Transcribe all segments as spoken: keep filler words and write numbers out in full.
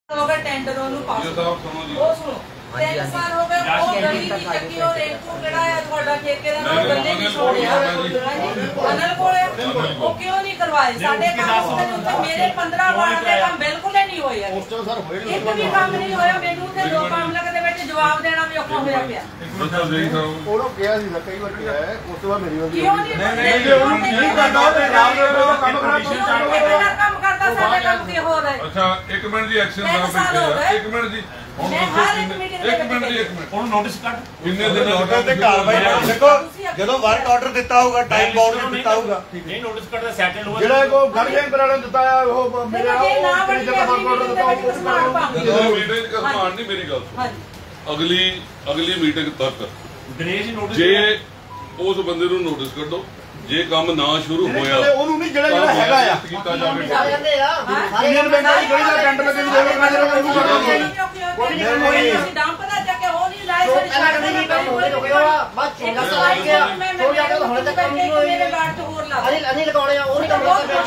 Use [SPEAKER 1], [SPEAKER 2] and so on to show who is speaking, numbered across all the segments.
[SPEAKER 1] हो गए टेंडर ओनू पास ओ सुनो तीन साल हो गए वो गली दी चक्की और एक को केड़ा है ਤੁਹਾਡਾ ਠੇਕੇਦਾਰ ਉਹ ਗੱਲੇ ਨਹੀਂ ਛੋੜਿਆ ਅਨਲ ਕੋਲੇ ਉਹ ਕਿਉਂ ਨਹੀਂ ਕਰਵਾਏ ਸਾਡੇ ਕੰਮ ਦੇ ਉੱਤੇ ਮੇਰੇ पंद्रह ਵਾਰ ਦੇ ਕੰਮ ਬਿਲਕੁਲ ਹੀ ਨਹੀਂ ਹੋਏ ਉਸ ਤੋਂ ਸਰ ਹੋਏ ਇੱਕ ਵੀ ਕੰਮ ਨਹੀਂ ਹੋਇਆ ਮੈਨੂੰ ਤੇ ਦੋ ਮਾਮਲੇ ਦੇ ਵਿੱਚ ਜਵਾਬ ਦੇਣਾ ਵੀ ਔਖਾ ਹੋਇਆ ਪਿਆ ਉਹਨੂੰ ਕਿਹਾ ਸੀ ਕਈ ਵਾਰ ਕਿਹਾ ਹੈ ਉਸ ਤੋਂ ਬਾਅਦ ਮੇਰੀ ਵਾਰ ਕਿਉਂ ਨਹੀਂ ਨਹੀਂ ਉਹਨੂੰ ਨਹੀਂ ਕਰਦਾ ਤੇ ਨਾਮ ਦੇ ਕੰਮ ਕਰਦਾ ਕੰਮ ਕਰਦਾ ਸਾਡੇ ਕੰਮ ਕੀ ਹੋ ਰਿਹਾ
[SPEAKER 2] ਅੱਛਾ ਇੱਕ ਮਿੰਟ ਦੀ ਐਕਸ਼ਨ ਦਾ ਇੱਕ ਮਿੰਟ ਦੀ ਇੱਕ ਮਿੰਟ ਦੀ ਇੱਕ ਮਿੰਟ ਹੁਣ ਨੋਟਿਸ ਕੱਟ ਕਿੰਨੇ ਦਿਨ
[SPEAKER 3] ਆਰਡਰ ਤੇ ਕਾਰਵਾਈ ਦੇਖੋ ਜਦੋਂ ਵਰਕ ਆਰਡਰ ਦਿੱਤਾ ਹੋਊਗਾ ਟਾਈਮ ਬਾਉਂਡ ਦਿੱਤਾ ਹੋਊਗਾ
[SPEAKER 4] ਨਹੀਂ ਨੋਟਿਸ ਕੱਟ ਦਾ ਸੈਟਲ ਹੋਊਗਾ
[SPEAKER 5] ਜਿਹੜਾ ਕੋ ਗੜਜੇਂਦਰ ਵਾਲੇ ਨੇ ਦਿੱਤਾ ਆ ਉਹ ਮੇਰੇ ਉਹ ਜਿਹੜਾ ਵਰਕ ਆਰਡਰ ਦਿੱਤਾ ਉਹ
[SPEAKER 2] ਮੀਟਿੰਗ ਕਰਵਾਉਣ ਨਹੀਂ ਮੇਰੀ ਗੱਲ ਸੁਣ ਅਗਲੀ ਅਗਲੀ ਮੀਟਿੰਗ ਤੱਕ
[SPEAKER 4] ਦਿਨੇਸ਼ ਨੋਟਿਸ
[SPEAKER 2] ਜੇ ਉਸ ਬੰਦੇ ਨੂੰ ਨੋਟਿਸ ਕੱਢੋ ਜੇ ਕੰਮ ਨਾ ਸ਼ੁਰੂ ਹੋਇਆ
[SPEAKER 5] ਉਹਨੂੰ ਨਹੀਂ ਜਿਹੜਾ ਜਿਹੜਾ ਹੈਗਾ ਆ
[SPEAKER 2] ਕੀਤਾ ਜਾਵੇ
[SPEAKER 5] ਇੰਡੀਅਨ ਬੈਂਕ ਦੀ ਜਿਹੜੀ ਦਾ ਟੈਂਡਰ ਲੱਗੇ ਵੀ ਦੇਵੇ ਮੈਂ ਉਹਨੂੰ
[SPEAKER 1] ਕੋਈ ਨਹੀਂ ਅਸੀਂ ਡੰਪ ਦਾ ਚੱਕ ਕੇ ਉਹ ਨਹੀਂ ਲਾਇ ਸਾਡੀ
[SPEAKER 6] ਪਹਿਲਾਂ ਕਦੇ ਨਹੀਂ ਕੰਮ ਹੋਏ ਰੁਕਿਆ ਬਸ ਛੋਟਾ ਸਵਾਲ ਗਿਆ ਹੋ ਜਾ ਕੇ ਹੁਣ ਤੱਕ ਕੰਮ ਨਹੀਂ ਹੋਏ
[SPEAKER 1] ਮੇਰੇ ਬਾੜ ਤੋਂ ਹੋਰ ਲਾ
[SPEAKER 6] ਅਨਿਲ ਅਨਿਲ ਲਗਾਉਣੇ ਆ ਉਹ ਨਹੀਂ ਕੰਮ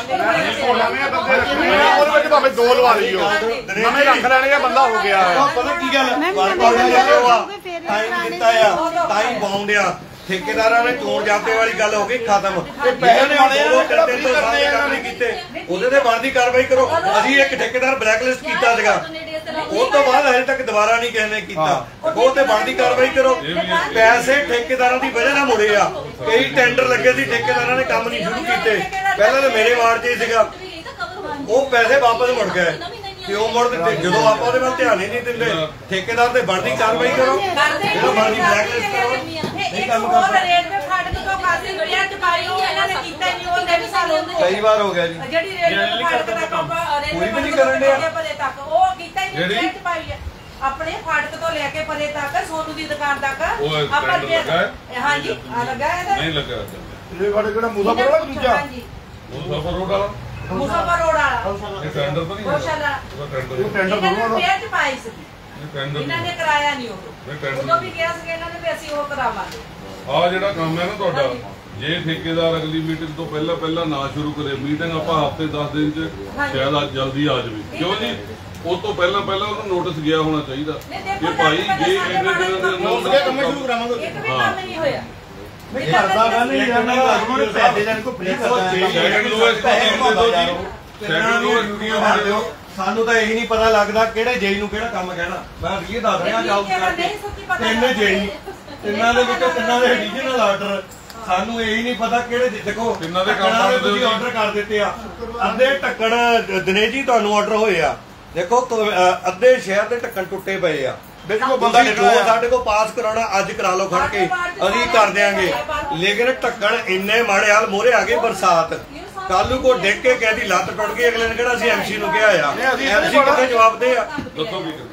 [SPEAKER 5] ਉਹਦੇ ਵਿੱਚ ਭਾਵੇਂ ਦੋ ਲਵਾ ਲਈਓ ਨਵੇਂ ਰੱਖ ਲੈਣੇ ਆ ਬੰਦਾ ਹੋ ਗਿਆ
[SPEAKER 3] ਪਤਾ ਕੀ ਗੱਲ ਵਰਕ ਆਰਡਰ ਟਾਈਮ ਦਿੱਤਾ ਆ ਟਾਈਮ ਬਾਉਂਡ ਆ ਠੇਕੇਦਾਰਾਂ ਨੇ ਚੋਣ ਜਾਬਤੇ ਵਾਲੀ ਗੱਲ ਹੋ ਗਈ ਖਤਮ ਤੇ ਪੈਸੇ ਨੇ ਆਉਣੇ ਆ ਕਰਦੇ ਤੋਂ ਸਾਰੇ ਕੰਮ ਨਹੀਂ ਕੀਤੇ ਉਹਦੇ ਤੇ ਬਣਦੀ ਕਾਰਵਾਈ ਕਰੋ ਅਸੀਂ ਇੱਕ ਠੇਕੇਦਾਰ ਬਲੈਕਲਿਸਟ ਕੀਤਾ ਸੀਗਾ ਉਹ ਤੋਂ ਬਾਅਦ ਹਜੇ ਤੱਕ ਦੁਬਾਰਾ ਨਹੀਂ ਕਿਸੇ ਨੇ ਕੀਤਾ ਉਹ ਤੇ ਬਣਦੀ ਕਾਰਵਾਈ ਕਰੋ ਪੈਸੇ ਠੇਕੇਦਾਰਾਂ ਦੀ ਵਜ੍ਹਾ ਨਾਲ ਮੁੜੇ ਆ ਕਈ ਟੈਂਡਰ ਲੱਗੇ ਸੀ ਠੇਕੇਦਾਰਾਂ ਨੇ ਕੰਮ ਨਹੀਂ ਸ਼ੁਰੂ ਕੀਤੇ ਪਹਿਲਾਂ ਤਾਂ ਮੇਰੇ ਵਾਰਡ 'ਚ ਹੀ ਸੀਗਾ ਉਹ ਪੈਸੇ ਵਾਪਸ ਮੁੜ ਗਏ ਕਿਉਂ ਮੁੜ ਦਿੱਤੇ ਜਦੋਂ ਆਪਾਂ ਉਹਦੇ ਵੱਲ ਧਿਆਨ ਹੀ ਨਹੀਂ ਦਿੰਦੇ ਠੇਕੇਦਾਰ ਤੇ ਬਣਦੀ ਕਾਰਵਾਈ ਕਰੋ ਜਦੋਂ ਬਣਦੀ ਬਲੈਕਲਿਸਟ ਕਰੋ
[SPEAKER 1] ਨਹੀਂ ਕੰਮ ਕਰ ਰੇਲਵੇ ਫਾਟਕ ਤੋਂ ਕਾਸੀ ਗੜੀਆਂ ਚੁਕਾਈ ਉਹ ਇਹਨਾਂ ਨੇ ਕੀਤਾ ਹੀ ਨਹੀਂ ਉਹ ਤਿੰਨ ਸਾਲ ਹੋ ਗਏ
[SPEAKER 3] ਕਈ ਵਾਰ ਹੋ ਗਿਆ ਜੀ
[SPEAKER 1] ਜਿਹੜੀ ਰੇਲਵੇ ਫਾਟਕ ਦਾ ਕੰਮ ਰੇਲਵੇ ਪਰੇ ਤੱਕ ਉਹ ਕੀਤਾ ਹੀ ਨਹੀਂ ਚੁਕਾਈ ਹੈ ਆਪਣੇ ਫਾਟਕ ਤੋਂ ਲੈ ਕੇ ਪਰੇ ਤੱਕ ਸੋਨੂ ਦੀ ਦੁਕਾਨ ਤੱਕ ਆਪਾਂ ਹਾਂਜੀ ਆ ਲੱਗਾ ਹੈ
[SPEAKER 2] ਨਹੀਂ ਲੱਗਾ
[SPEAKER 5] ਇਹ ਫਾਟਕ ਕਿਹੜਾ ਮੁਸਾਫਰ ਵਾਲਾ ਦੂਜਾ
[SPEAKER 2] ਮੁਸਾਫਰ ਰੋਡ ਵਾਲਾ
[SPEAKER 1] ਮੁਸਾਫਰ ਰੋਡ ਵਾਲਾ
[SPEAKER 2] ਇਹ ਟੈਂਡਰ ਤਾਂ ਨਹੀਂ
[SPEAKER 1] ਗੋਸ਼ਾਲਾ
[SPEAKER 5] ਉਹ ਟੈਂਡਰ ਦੋਨੋਂ
[SPEAKER 1] ਪੇਜ ਚ ਪਾਈ ਸੀ ਇਹਨਾਂ ਨੇ ਕਰਾਇਆ ਨਹੀਂ ਉਹ ਉਦੋਂ ਵੀ ਕਿਹਾ ਸੀ ਇਹਨਾਂ ਨੇ ਵੀ ਅਸੀਂ ਉਹ ਕਰਾਵਾਂਗੇ
[SPEAKER 2] ਆ ਜਿਹੜਾ ਕੰਮ ਹੈ ਨਾ ਤੁਹਾਡਾ ਜੇ ਠੇਕੇਦਾਰ ਅਗਲੀ ਮੀਟਿੰਗ ਤੋਂ ਪਹਿਲਾਂ ਪਹਿਲਾਂ ਨਾ ਸ਼ੁਰੂ ਕਰੇ ਮੀਟਿੰਗ ਆਪਾਂ ਹਫ਼ਤੇ ਦਸ ਦਿਨ ਚ ਸ਼ਾਇਦ ਅੱਜ ਜਲਦੀ ਆ ਜਾਵੇ ਕਿਉਂ ਜੀ ਉਹ ਤੋਂ ਪਹਿਲਾਂ ਪਹਿਲਾਂ ਉਹਨੂੰ ਨੋਟਿਸ ਗਿਆ ਹੋਣਾ ਚਾਹੀਦਾ ਕਿ ਭਾਈ ਜੇ ਇੰਨੇ ਦਿਨਾਂ ਦੇ ਅੰਦਰ
[SPEAKER 5] ਕੰਮ ਸ਼ੁਰੂ ਕਰਾਵਾਂਗੇ
[SPEAKER 1] ਇੱਕ ਵੀ ਕੰਮ ਨਹੀਂ ਹੋਇਆ
[SPEAKER 5] ਨਹੀਂ ਕਰਦਾ ਗੱਲ ਨਹੀਂ ਕਰਨਾ ਉਹਨਾਂ ਨੇ ਪੈਸੇ ਲੈਣ ਕੋ ਫ੍ਰੀ ਕਰਦਾ
[SPEAKER 2] ਸੈਕਿੰਡ ਲੋਐਸਟ ਦੇ ਦੋ ਜੀ ਸੈਕਿੰਡ ਲੋਐਸਟ
[SPEAKER 3] ਸਾਨੂੰ ਤਾਂ ਇਹੀ ਨਹੀਂ ਪਤਾ ਲੱਗਦਾ ਕਿਹੜੇ ਜੇਈ ਨੂੰ ਕਿਹੜਾ ਕੰਮ ਕਹਿਣਾ ਮੈਂ ਅਰਜੀ ਦੱਸ ਰਿਹਾ ਜਾਓ ਤਿੰਨ ਜੇਈ ਤਿੰਨਾਂ ਦੇ ਵਿੱਚੋਂ ਤਿੰਨਾਂ ਦੇ ਰੀਜਨਲ ਆਰਡਰ ਸਾਨੂੰ ਇਹੀ ਨਹੀਂ ਪਤਾ ਕਿਹੜੇ ਦੇਖੋ
[SPEAKER 2] ਤਿੰਨਾਂ ਦੇ ਕੰਮ
[SPEAKER 3] ਤੁਸੀਂ ਆਰਡਰ ਕਰ ਦਿੱਤੇ ਆ ਅੱਧੇ ਢੱਕਣ ਦਿਨੇਸ਼ ਜੀ ਤੁਹਾਨੂੰ ਆਰਡਰ ਹੋਏ ਆ ਦੇਖੋ ਅੱਧੇ ਸ਼ਹਿਰ ਦੇ ਢੱਕਣ ਟੁੱਟੇ ਪਏ ਆ ਬਿਲਕੁਲ ਬੰਦਾ ਜੋ ਸਾਡੇ ਕੋਲ ਪਾਸ ਕਰਾਉਣਾ ਅੱਜ ਕਰਾ ਲਓ ਖੜ ਕੇ ਅਸੀਂ ਕਰ ਦਿਆਂਗੇ ਲੇਕਿਨ ਢੱਕਣ ਇੰਨੇ ਮਾੜੇ ਹਾਲ ਮੋਰੇ ਆ ਗਏ ਬਰਸਾਤ ਕੱਲੂ ਕੋ ਡਿੱਗ ਕੇ ਕਹਿੰਦੀ ਲੱਤ ਟੁੱਟ ਗਈ ਅਗਲੇ ਨੇ ਕਿਹੜਾ ਸੀ ਐਮਸੀ ਨੂੰ ਕਿਹਾ ਆ ਐਮਸੀ ਕਿੱਥੇ ਜਵਾਬ ਦੇ ਆ
[SPEAKER 2] ਦੱਸੋ ਕੀ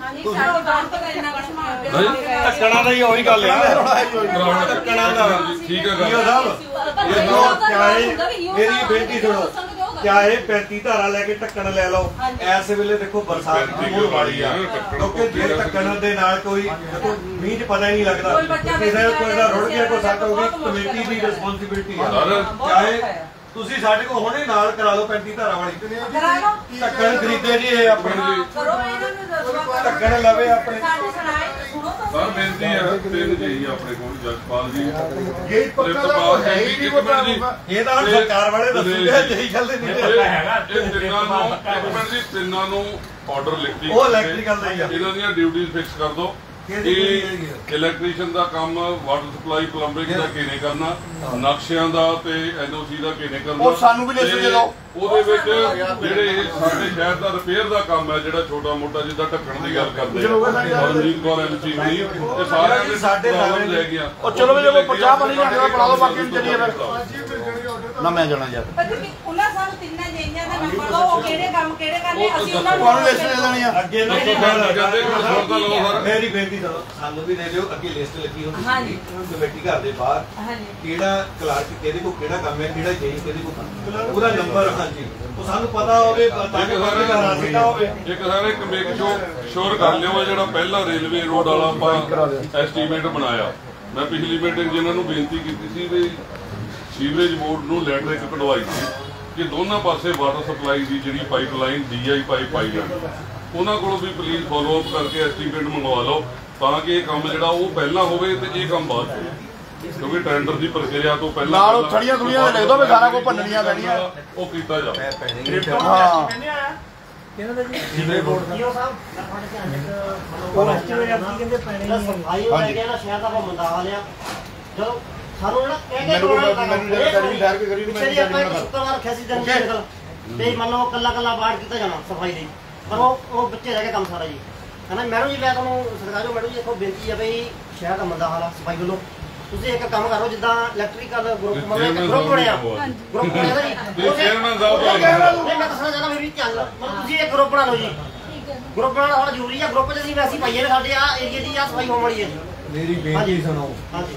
[SPEAKER 3] ਢੱਕਣਾ ਦਾ ਹੀ ਉਹੀ ਗੱਲ ਆ ਢੱਕਣਾ ਦਾ
[SPEAKER 2] ਠੀਕ ਹੈ ਗੱਲ
[SPEAKER 3] ਚਾਹੇ ਮੇਰੀ ਬੇਨਤੀ ਸੁਣੋ ਚਾਹੇ ਪੈਂਤੀ ਧਾਰਾ ਲੈ ਕੇ ਢੱਕਣ ਲੈ ਲਓ ਐਸ ਵੇਲੇ ਦੇਖੋ ਬਰਸਾਤ ਦੀ ਹੋਣ ਵਾਲੀ ਆ ਕਿਉਂਕਿ ਜੇ ਢੱਕਣ ਦੇ ਨਾਲ ਕੋਈ ਦੇਖੋ ਮੀਂਹ 'ਚ ਪਤਾ ਹੀ ਨਹੀਂ ਲੱਗਦਾ ਕਿਸੇ ਕੋਈ ਦਾ ਰੁੜ ਗਿਆ ਕੋਈ ਸੱਟ ਹੋ ਗਈ ਕਮੇਟੀ ਦੀ ਰਿਸਪੌਂਸਿਬਿਲਟੀ ਆ ਚਾਹੇ ਤੁਸੀਂ ਸਾਡੇ ਕੋਲ ਹੁਣੇ ਨਾਲ ਕਰਾ ਲਓ ਪੈਂਤੀ ਧਾਰਾ ਵਾਲੀ ਢੱਕਣ ਖਰੀਦੇ ਜੀ ਇਹ ਆਪਣੇ ਲਈ ਢੱਕਣ ਲਵੇ ਆਪਣੇ
[SPEAKER 2] ਸਰ ਬੇਨਤੀ ਹੈ ਤਿੰਨ ਜੀ ਆਪਣੇ ਕੋਲ ਜਸਪਾਲ ਜੀ
[SPEAKER 5] ਇਹ ਪੱਕਾ ਦਾ ਹੈ ਹੀ ਨਹੀਂ ਪਤਾ
[SPEAKER 3] ਇਹ ਤਾਂ ਸਰਕਾਰ ਵਾਲੇ ਦੱਸੂਗੇ ਜਈ ਚੱਲਦੇ ਨਹੀਂ
[SPEAKER 2] ਹੈਗਾ ਇਹ ਤਿੰਨਾਂ ਨੂੰ ਇੱਕ ਮਿੰਟ ਜੀ ਤਿੰਨਾਂ ਨੂੰ ਆਰਡਰ ਲਿਖਤੀ
[SPEAKER 3] ਉਹ ਇਲੈਕਟ੍ਰੀਕਲ ਦਾ ਹੀ ਆ
[SPEAKER 2] ਇਹਨਾਂ ਦੀਆਂ ਡਿਊਟੀਆਂ ਫਿਕਸ ਕਰ ਦਿਓ ਕਿ ਇਲੈਕਟ੍ਰੀਸ਼ੀਅਨ ਦਾ ਕੰਮ ਵਾਟਰ ਸਪਲਾਈ ਪਲੰਬਿੰਗ ਦਾ ਕਿਹਨੇ ਕਰਨਾ ਨਕਸ਼ਿਆਂ ਦਾ ਤੇ ਐਨਓਸੀ ਦਾ ਕਿਹਨੇ ਕਰਨਾ
[SPEAKER 5] ਉਹ ਸਾਨੂੰ ਵੀ ਲਿਸਟ ਦੇ ਦਿਓ
[SPEAKER 2] ਉਹਦੇ ਵਿੱਚ ਜਿਹੜੇ ਸਾਡੇ ਸ਼ਹਿਰ ਦਾ ਰਿਪੇਅਰ ਦਾ ਕੰਮ ਹੈ ਜਿਹੜਾ ਛੋਟਾ ਮੋਟਾ ਜਿੱਦਾਂ ਢੱਕਣ ਦੀ ਗੱਲ ਕਰਦੇ ਰਣਜੀਤ ਕੌਰ ਐਮਸੀ ਨਹੀਂ ਇਹ ਸਾਰਿਆਂ ਦੇ ਸਾਡੇ ਪ੍ਰੋਬਲਮ ਲੈ ਗਿਆ
[SPEAKER 5] ਉਹ ਚਲੋ ਵੀ ਜਦੋਂ ਪੰਜਾਹ ਬਣੀ ਜਾਂਦੇ ਬਣਾ ਲਓ ਬਾਕੀ ਨੂੰ ਚੱਲੀਏ ਫਿਰ ਨਾ ਮੈਂ ਜਾਣਾ ਯਾਰ
[SPEAKER 1] ਉਹਨਾਂ ਸਾਨੂੰ ਤਿੰਨਾਂ ਜਈਆਂ ਦਾ ਨੰਬਰ ਦੋ ਉਹ ਕਿਹੜੇ ਕੰਮ ਕਿਹੜੇ ਕਰਨੇ ਅਸੀਂ ਉਹਨਾਂ ਨੂੰ
[SPEAKER 5] ਕੋਣ ਲਿਸਟ ਦੇ ਦੇਣੀ ਆ
[SPEAKER 3] ਅੱਗੇ
[SPEAKER 2] ਨਹੀਂ ਕਹਿੰਦੇ ਸੁਣਦਾ ਲਓ ਸਰ
[SPEAKER 3] ਮੇਰੀ ਬੇਨਤੀ ਸੁਣੋ ਸਾਨੂੰ ਵੀ ਦੇ ਦਿਓ ਅੱਗੇ ਲਿਸਟ ਲੱਗੀ ਹੁੰਦੀ ਹਾਂਜੀ ਕਮੇਟੀ ਘਰ ਦੇ ਬਾਹਰ ਹਾਂਜੀ ਕਿਹੜਾ ਕਲਰਕ ਕਿਹਦੇ ਕੋਲ ਕਿਹੜਾ ਕੰਮ ਹੈ ਕਿਹੜਾ ਜਈ ਕਿਹਦੇ ਕੋਲ ਕੰਮ ਉਹਦਾ ਨੰਬਰ ਹਾਂਜੀ ਉਹ ਸਾਨੂੰ ਪਤਾ ਹੋਵੇ ਤਾਂ ਕਿ ਸਾਡੇ ਘਰ ਆਸਿਕਾ ਹੋਵੇ
[SPEAKER 2] ਇੱਕ ਸਾਰੇ ਇੱਕ ਮੇਕ ਸ਼ੋਰ ਕਰ ਲਿਓ ਜਿਹੜਾ ਪਹਿਲਾ ਰੇਲਵੇ ਰੋਡ ਵਾਲਾ ਆਪਾਂ ਐਸਟੀਮੇਟ ਬਣਾਇਆ ਮੈਂ ਪਿਛਲੀ ਮੀਟਿੰਗ ਜਿਨ੍ਹਾਂ ਨੂੰ ਬੇਨਤੀ ਕੀਤੀ ਸੀ ਵੀ ਸੀਵਰੇਜ ਬੋਰਡ ਨੂੰ ਲੈਟਰ ਇੱਕ ਕਢਵਾਈ ਸੀ ਕਿ ਦੋਨਾਂ ਪਾਸੇ ਵਾਟਰ ਸਪਲਾਈ ਦੀ ਜਿਹੜੀ ਪਾਈਪਲਾਈਨ ਡੀਆਈ ਪਾਈਪ ਪਾਈ ਜਾਣੀ ਉਹਨਾਂ ਕੋਲੋਂ ਵੀ ਪਲੀਜ਼ ਫੋਲੋ ਅਪ ਕਰਕੇ ਐਸਟੀਮੇਟ ਮੰਗਵਾ ਲਓ ਤਾਂ ਕਿ ਇਹ ਕੰਮ ਜਿਹੜਾ ਉਹ ਪਹਿਲਾਂ ਹੋਵੇ ਤੇ ਇਹ ਕੰਮ ਬਾਅਦ ਹੋਵੇ, ਕਿਉਂਕਿ ਟੈਂਡਰ ਦੀ ਪ੍ਰਕਿਰਿਆ ਤੋਂ ਪਹਿਲਾਂ
[SPEAKER 5] ਨਾਲ ਉਹ ਥੜੀਆਂ ਥੁੜੀਆਂ ਲਿਖ ਦੋ ਵੀ ਸਾਰਾ ਕੁਝ ਭੰਨਣੀਆਂ ਪੈਣੀਆਂ
[SPEAKER 2] ਉਹ ਕੀਤਾ ਜਾਵੇ।
[SPEAKER 5] ਹਾਂ
[SPEAKER 6] ਇਹਨਾਂ ਦਾ ਜੀ ਜਿਵੇਂ ਬੋਰਡ ਦਾ ਜੀਓ ਸਾਹਿਬ ਤੁਹਾਡੇ ਧਿਆਨ ਚ ਉਹ ਐਸਟੀਮੇਟ ਕੀ ਕਹਿੰਦੇ ਪੈਣੇ ਸਫਾਈ ਹੋ ਗਿਆ ਨਾ ਸ਼ਾਇਦ ਆਪਾਂ ਮੰਦਾ ਲਿਆ ਚਲੋ ਸਾਨੂੰ ਜਿਹੜਾ ਕਹਿ ਕੇ
[SPEAKER 5] ਮੈਨੂੰ ਜਿਹੜਾ ਕਰੀ ਠਹਿਰ ਕੇ ਕਰੀ ਮੈਂ
[SPEAKER 6] ਪਿਛਲੀ ਆਪਾਂ ਇੱਕ ਸ਼ੁੱਕਰਵਾਰ ਰੱਖਿਆ ਸੀ ਦਿਨ ਦੇ ਨਿਕਲ ਤੇ ਮੰਨ ਲਓ ਕੱਲਾ ਕੱਲਾ ਬਾੜ ਕੀਤਾ ਜਾਣਾ ਸਫਾਈ ਲਈ ਪਰ ਉਹ ਉਹ ਬੱਚੇ ਰਹਿ ਗਏ ਕੰਮ ਸਾਰਾ ਜੀ ਹਨਾ। ਮੈਡਮ ਜੀ ਮੈਂ ਤੁਹਾਨੂੰ ਸਰਕਾਰੋਂ ਮੈਡਮ ਜੀ ਦੇਖੋ ਬੇਨਤੀ ਹੈ ਬਈ ਸ਼ਹਿਰ ਦਾ ਮੰਦਾ ਹਾਲ ਆ ਸਫਾਈ ਵੱਲੋਂ ਤੁਸੀਂ ਇੱਕ ਕੰਮ ਕਰੋ ਜਿੱਦਾਂ ਇਲੈਕਟ੍ਰੀਕਲ ਗਰੁੱਪ ਮਤਲਬ ਗਰੁੱਪ ਬਣਿਆ ਗਰੁੱਪ ਬਣਿਆ ਜੀ ਉਹ
[SPEAKER 2] ਚੇਅਰਮੈਨ ਸਾਹਿਬ
[SPEAKER 6] ਮੈਂ ਦੱਸਣਾ ਚਾਹੁੰਦਾ ਮੇਰੀ ਧਿਆਨ ਨਾਲ ਮਤਲਬ ਤੁਸੀਂ ਇੱਕ ਗਰੁੱਪ ਬਣਾ ਲਓ ਜੀ ਗਰੁੱਪ ਬਣਾਉਣਾ ਹੁਣ ਜ਼ਰੂਰੀ ਆ ਗਰੁੱਪ 'ਚ ਅਸੀਂ ਵੈਸੇ ਪਾਈਏ ਨੇ ਸਾਡੇ ਆ ਏਰੀਆ ਦੀ ਆ ਸਫਾਈ ਹੋਣ ਵਾਲੀ ਹੈ ਜੀ।
[SPEAKER 3] ਮੇਰੀ ਬੇਨਤੀ ਸੁਣੋ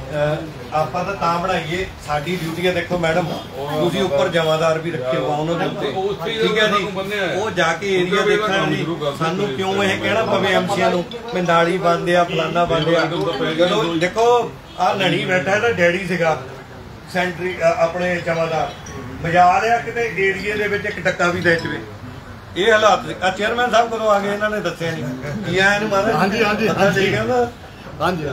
[SPEAKER 3] ਆਪਾਂ ਤਾਂ ਤਾਂ ਬਣਾਈਏ ਸਾਡੀ ਡਿਊਟੀ ਹੈ ਦੇਖੋ ਮੈਡਮ ਤੁਸੀਂ ਉੱਪਰ ਜਮਾਦਾਰ ਵੀ ਰੱਖੇ ਹੋ ਉਹਨਾਂ ਦੇ ਉੱਤੇ ਠੀਕ ਹੈ ਜੀ ਉਹ ਜਾ ਕੇ ਏਰੀਆ ਦੇਖਣ ਜੀ ਸਾਨੂੰ ਕਿਉਂ ਇਹ ਕਹਿਣਾ ਪਵੇ ਐਮਸੀਆਂ ਨੂੰ ਮੈਂ ਨਾਲੀ ਬੰਦ ਆ ਫਲਾਨਾ ਬੰਦ ਆ ਜਦੋਂ ਦੇਖੋ ਆ ਲੜੀ ਬੈਠਾ ਇਹਦਾ ਡੈਡੀ ਸੀਗਾ ਸੈਂਟਰੀ ਆਪਣੇ ਜਮਾਦਾਰ ਮਜਾਲ ਆ ਕਿਤੇ ਏਰੀਏ ਦੇ ਵਿੱਚ ਇੱਕ ਟੱਕਾ ਵੀ ਲੈ ਚਵੇ ਇਹ ਹਾਲਾਤ ਆ ਚੇਅਰਮੈਨ ਸਾਹਿਬ ਕਦੋਂ ਆ ਗਏ ਇਹਨਾਂ ਨੇ ਦੱਸਿਆ ਨਹੀਂ ਕੀ ਆ ਇਹਨੂੰ ਮਾਰੇ
[SPEAKER 5] ਹਾਂਜੀ ਹਾਂਜੀ
[SPEAKER 3] ਠੀਕ ਹੈ ਨਾ ਹਾਂਜੀ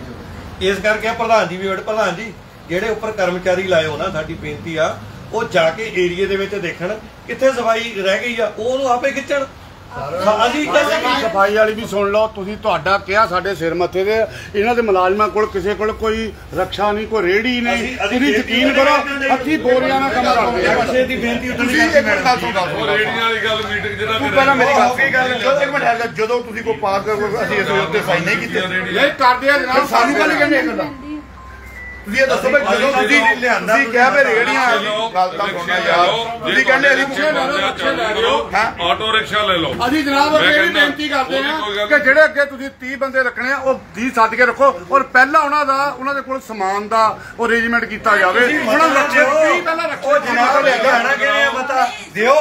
[SPEAKER 3] ਇਸ ਕਰਕੇ ਪ੍ਰਧਾਨ ਜੀ ਵੀ ਪ੍ਰਧਾਨ ਜੀ ਜਿਹੜੇ ਉੱਪਰ ਕਰਮਚਾਰੀ ਲਾਏ ਹੋ ਨਾ ਸਾਡੀ ਬੇਨਤੀ ਆ ਉਹ ਜਾ ਕੇ ਏਰੀਏ ਦੇ ਵਿੱਚ ਦੇਖਣ ਕਿੱਥੇ ਸਫਾਈ ਰਹਿ ਗਈ ਆ ਉਹਨੂੰ ਆਪੇ ਖਿੱਚਣ ਅਸੀਂ
[SPEAKER 5] ਸਫਾਈ ਵਾਲੀ ਵੀ ਸੁਣ ਲਓ ਤੁਸੀਂ ਤੁਹਾਡਾ ਕਿਹਾ ਸਾਡੇ ਸਿਰ ਮੱਥੇ ਦੇ ਇਹਨਾਂ ਦੇ ਮੁਲਾਜ਼ਮਾਂ ਕੋਲ ਕਿਸੇ ਕੋਲ ਕੋਈ ਰਕਸ਼ਾ ਨਹੀਂ ਕੋਈ ਰੇੜੀ ਨਹੀਂ ਤੁਸੀਂ ਯਕੀਨ ਕਰੋ ਹੱਥੀ ਬੋਰੀਆਂ ਨਾਲ ਕੰਮ ਕਰਦੇ ਆ
[SPEAKER 3] ਕਿਸੇ ਦੀ ਬੇਨਤੀ
[SPEAKER 5] ਤੁਸੀਂ ਇੱਕ ਮਿੰਟ ਦਾ ਸੁਣੋ
[SPEAKER 2] ਉਹ ਰੇੜੀਆਂ ਵਾਲੀ ਗੱਲ ਮੀਟਿੰਗ ਜਿਹੜਾ
[SPEAKER 5] ਤੂੰ ਪਹਿਲਾਂ ਮੇਰੀ ਗੱਲ ਕੀ ਗੱਲ ਇੱਕ ਮਿੰਟ ਹੈ ਜਦੋਂ ਤੁਸੀਂ ਕੋਈ ਪਾਸ ਕਰੋ ਅਸੀਂ ਇਸ ਉੱਤੇ ਸਾਈਨ ਨਹੀਂ ਕੀਤੇ ਨਹੀਂ ਕਰਦੇ ਆ ਜਨਾਬ ਸਾਨੂੰ ਕੱਲ ਕਹਿੰਦੇ ਇਹ ਗੱਲਾਂ ਤੁਸੀਂ ਇਹ ਦੱਸੋ ਵੀ ਜਦੋਂ ਤੁਸੀਂ ਲਿਆਂਦਾ ਤੁਸੀਂ ਕਿਹਾ ਵੀ ਰੇੜੀਆਂ ਗੱਲ ਤਾਂ ਸੁਣਨਾ ਯਾਰ ਤੁਸੀਂ ਕਹਿੰਦੇ ਅਸੀਂ ਪੁੱਛੇ ਲੈ ਲਓ
[SPEAKER 2] ਆਟੋ ਰਿਕਸ਼ਾ ਲੈ ਲਓ
[SPEAKER 5] ਅਸੀਂ ਜਨਾਬ ਅੱਗੇ ਇਹ ਬੇਨਤੀ ਕਰਦੇ ਹਾਂ ਕਿ ਜਿਹੜੇ ਅੱਗੇ ਤੁਸੀਂ ਤੀਹ ਬੰਦੇ ਰੱਖਣੇ ਆ ਉਹ ਵੀਹ ਸੱਦ ਕੇ ਰੱਖੋ ਔਰ ਪਹਿਲਾਂ ਉਹਨਾਂ ਦਾ ਉਹਨਾਂ ਦੇ ਕੋਲ ਸਮਾਨ ਦਾ ਉਹ ਅਰੇਂਜਮੈਂਟ ਕੀਤਾ ਜਾਵੇ ਉਹਨਾਂ ਨੂੰ ਤੀਹ ਪਹਿਲਾਂ ਰੱਖੋ
[SPEAKER 3] ਉਹ ਜਨਾਬ ਲੈਣਾ ਕਿਵੇਂ ਆ ਪਤਾ ਦਿਓ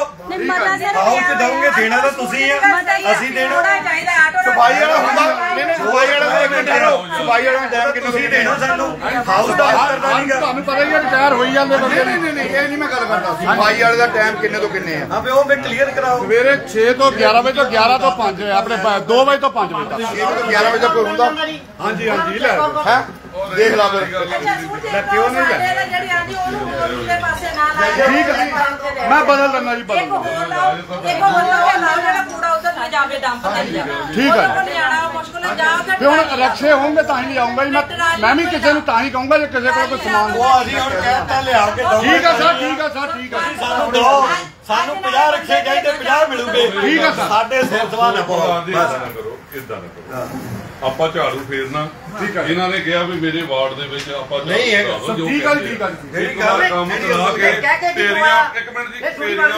[SPEAKER 3] ਆਓ ਤੇ ਦਊਂਗੇ ਦੇਣਾ ਤਾਂ ਤੁਸੀਂ ਆ ਅਸੀਂ ਦੇਣਾ
[SPEAKER 5] ਸਫਾਈ ਵਾਲਾ ਹੁੰਦਾ ਨਹੀਂ ਨਹੀਂ ਸਫਾਈ ਵਾਲਾ ਇੱਕ ਮਿੰਟ ਠਹਿਰੋ ਸਫਾਈ ਵਾਲਾ ਟਾਈਮ ਕਿੰਨਾ
[SPEAKER 3] ਤੁਸੀਂ ਦੇਣਾ ਸਾਨੂੰ ਹਾਊਸ
[SPEAKER 5] ਤੁਹਾਨੂੰ ਪਤਾ ਹੀ ਹੈ ਰਿਟਾਇਰ ਹੋਈ ਜਾਂਦੇ ਬੰਦੇ ਨਹੀਂ ਨਹੀਂ ਨਹੀਂ ਇਹ ਨਹੀਂ ਮੈਂ ਗੱਲ ਕਰਦਾ ਸਫਾਈ ਵਾਲੇ ਦਾ ਟਾਈਮ ਕਿੰਨੇ ਤੋਂ ਕਿੰਨੇ ਆ
[SPEAKER 3] ਆਪੇ ਉਹ ਮੈਂ ਕਲੀਅਰ ਕਰਾਓ
[SPEAKER 5] ਸਵੇਰੇ ਛੇ ਤੋਂ ਗਿਆਰਾਂ ਵਜੇ ਤੋਂ ਗਿਆਰਾਂ ਤੋਂ ਪੰਜ ਆਪਣੇ ਦੋ ਵਜੇ ਤੋਂ ਪੰਜ ਵਜੇ ਤੱਕ ਛੇ ਤੋਂ ਗਿਆਰਾਂ ਵਜੇ ਤੱਕ ਕੋਈ ਹੁੰਦਾ ਹਾਂਜੀ ਹਾਂਜੀ ਲੈ ਹੈ ਦੇਖ ਲਾ ਫਿਰ
[SPEAKER 1] ਮੈਂ ਕਿਉਂ ਨਹੀਂ ਲੈ ਜਿਹੜੀ ਆਂਦੀ ਉਹਨੂੰ ਦੂਸਰੇ ਪਾਸੇ ਨਾ ਲਾ
[SPEAKER 5] ਠੀਕ ਹੈ ਮੈਂ ਬਦਲ ਦਿੰਦਾ ਜੀ ਬਦਲ
[SPEAKER 1] ਇੱਕ ਬੰਦਾ ਉਹ ਨਾਲ ਜਿਹੜਾ ਕੂੜਾ ਉਧਰ ਨਾ ਜਾਵੇ ਡੰਪ ਤੇ ਜਾਵੇ
[SPEAKER 5] ਠੀਕ ਹੈ
[SPEAKER 1] ਉਹ ਨਿਆਣਾ ਮੁਸ਼ਕਲ ਹੈ ਜਾ ਕੇ
[SPEAKER 5] ਹੁਣ ਰਕਸ਼ੇ ਹੋਣਗੇ ਤਾਂ ਹੀ ਲਿਆਉਂਗਾ ਜੀ ਮੈਂ ਮੈਂ ਵੀ ਕਿਸੇ ਨੂੰ ਤਾਂ ਹੀ ਕਹੂੰਗਾ ਜੇ ਕਿਸੇ ਕੋਲ ਕੋਈ ਸਮਾਨ
[SPEAKER 3] ਉਹ ਅਸੀਂ ਹੁਣ ਕਹਿਤਾ ਲਿਆ ਕੇ ਦੋ
[SPEAKER 5] ਠੀਕ ਹੈ ਸਰ ਠੀਕ ਹੈ ਸਰ ਠੀਕ ਹੈ
[SPEAKER 3] ਸਾਨੂੰ ਦੋ ਸਾਨੂੰ ਪੰਜਾਹ ਰੱਖੇ ਚਾਹੀਦੇ ਪੰਜਾਹ ਮਿਲੂਗੇ
[SPEAKER 5] ਠੀਕ ਹੈ ਸਰ
[SPEAKER 3] ਸਾਡੇ ਸਿਰ ਸਵਾ ਨਾ ਪਾਓ
[SPEAKER 2] ਇਦਾਂ ਨਾ ਕਰੋ ਇਦਾਂ ਨਾ ਕਰੋ ਆਪਾਂ ਝਾੜੂ ਫੇਰਨਾ ਠੀਕ ਹੈ ਇਹਨਾਂ ਨੇ ਕਿਹਾ ਵੀ ਮੇਰੇ ਵਾਰਡ ਦੇ ਵਿੱਚ ਆਪਾਂ
[SPEAKER 3] ਨਹੀਂ ਹੈਗਾ
[SPEAKER 5] ਠੀਕ ਹੈ ਠੀਕ ਹੈ
[SPEAKER 3] ਜਿਹੜੀ ਗੱਲ
[SPEAKER 2] ਕੰਮ ਕਰਾ ਕੇ ਤੇਰੀਆਂ ਇੱਕ ਮਿੰਟ ਜੀ ਤੇਰੀਆਂ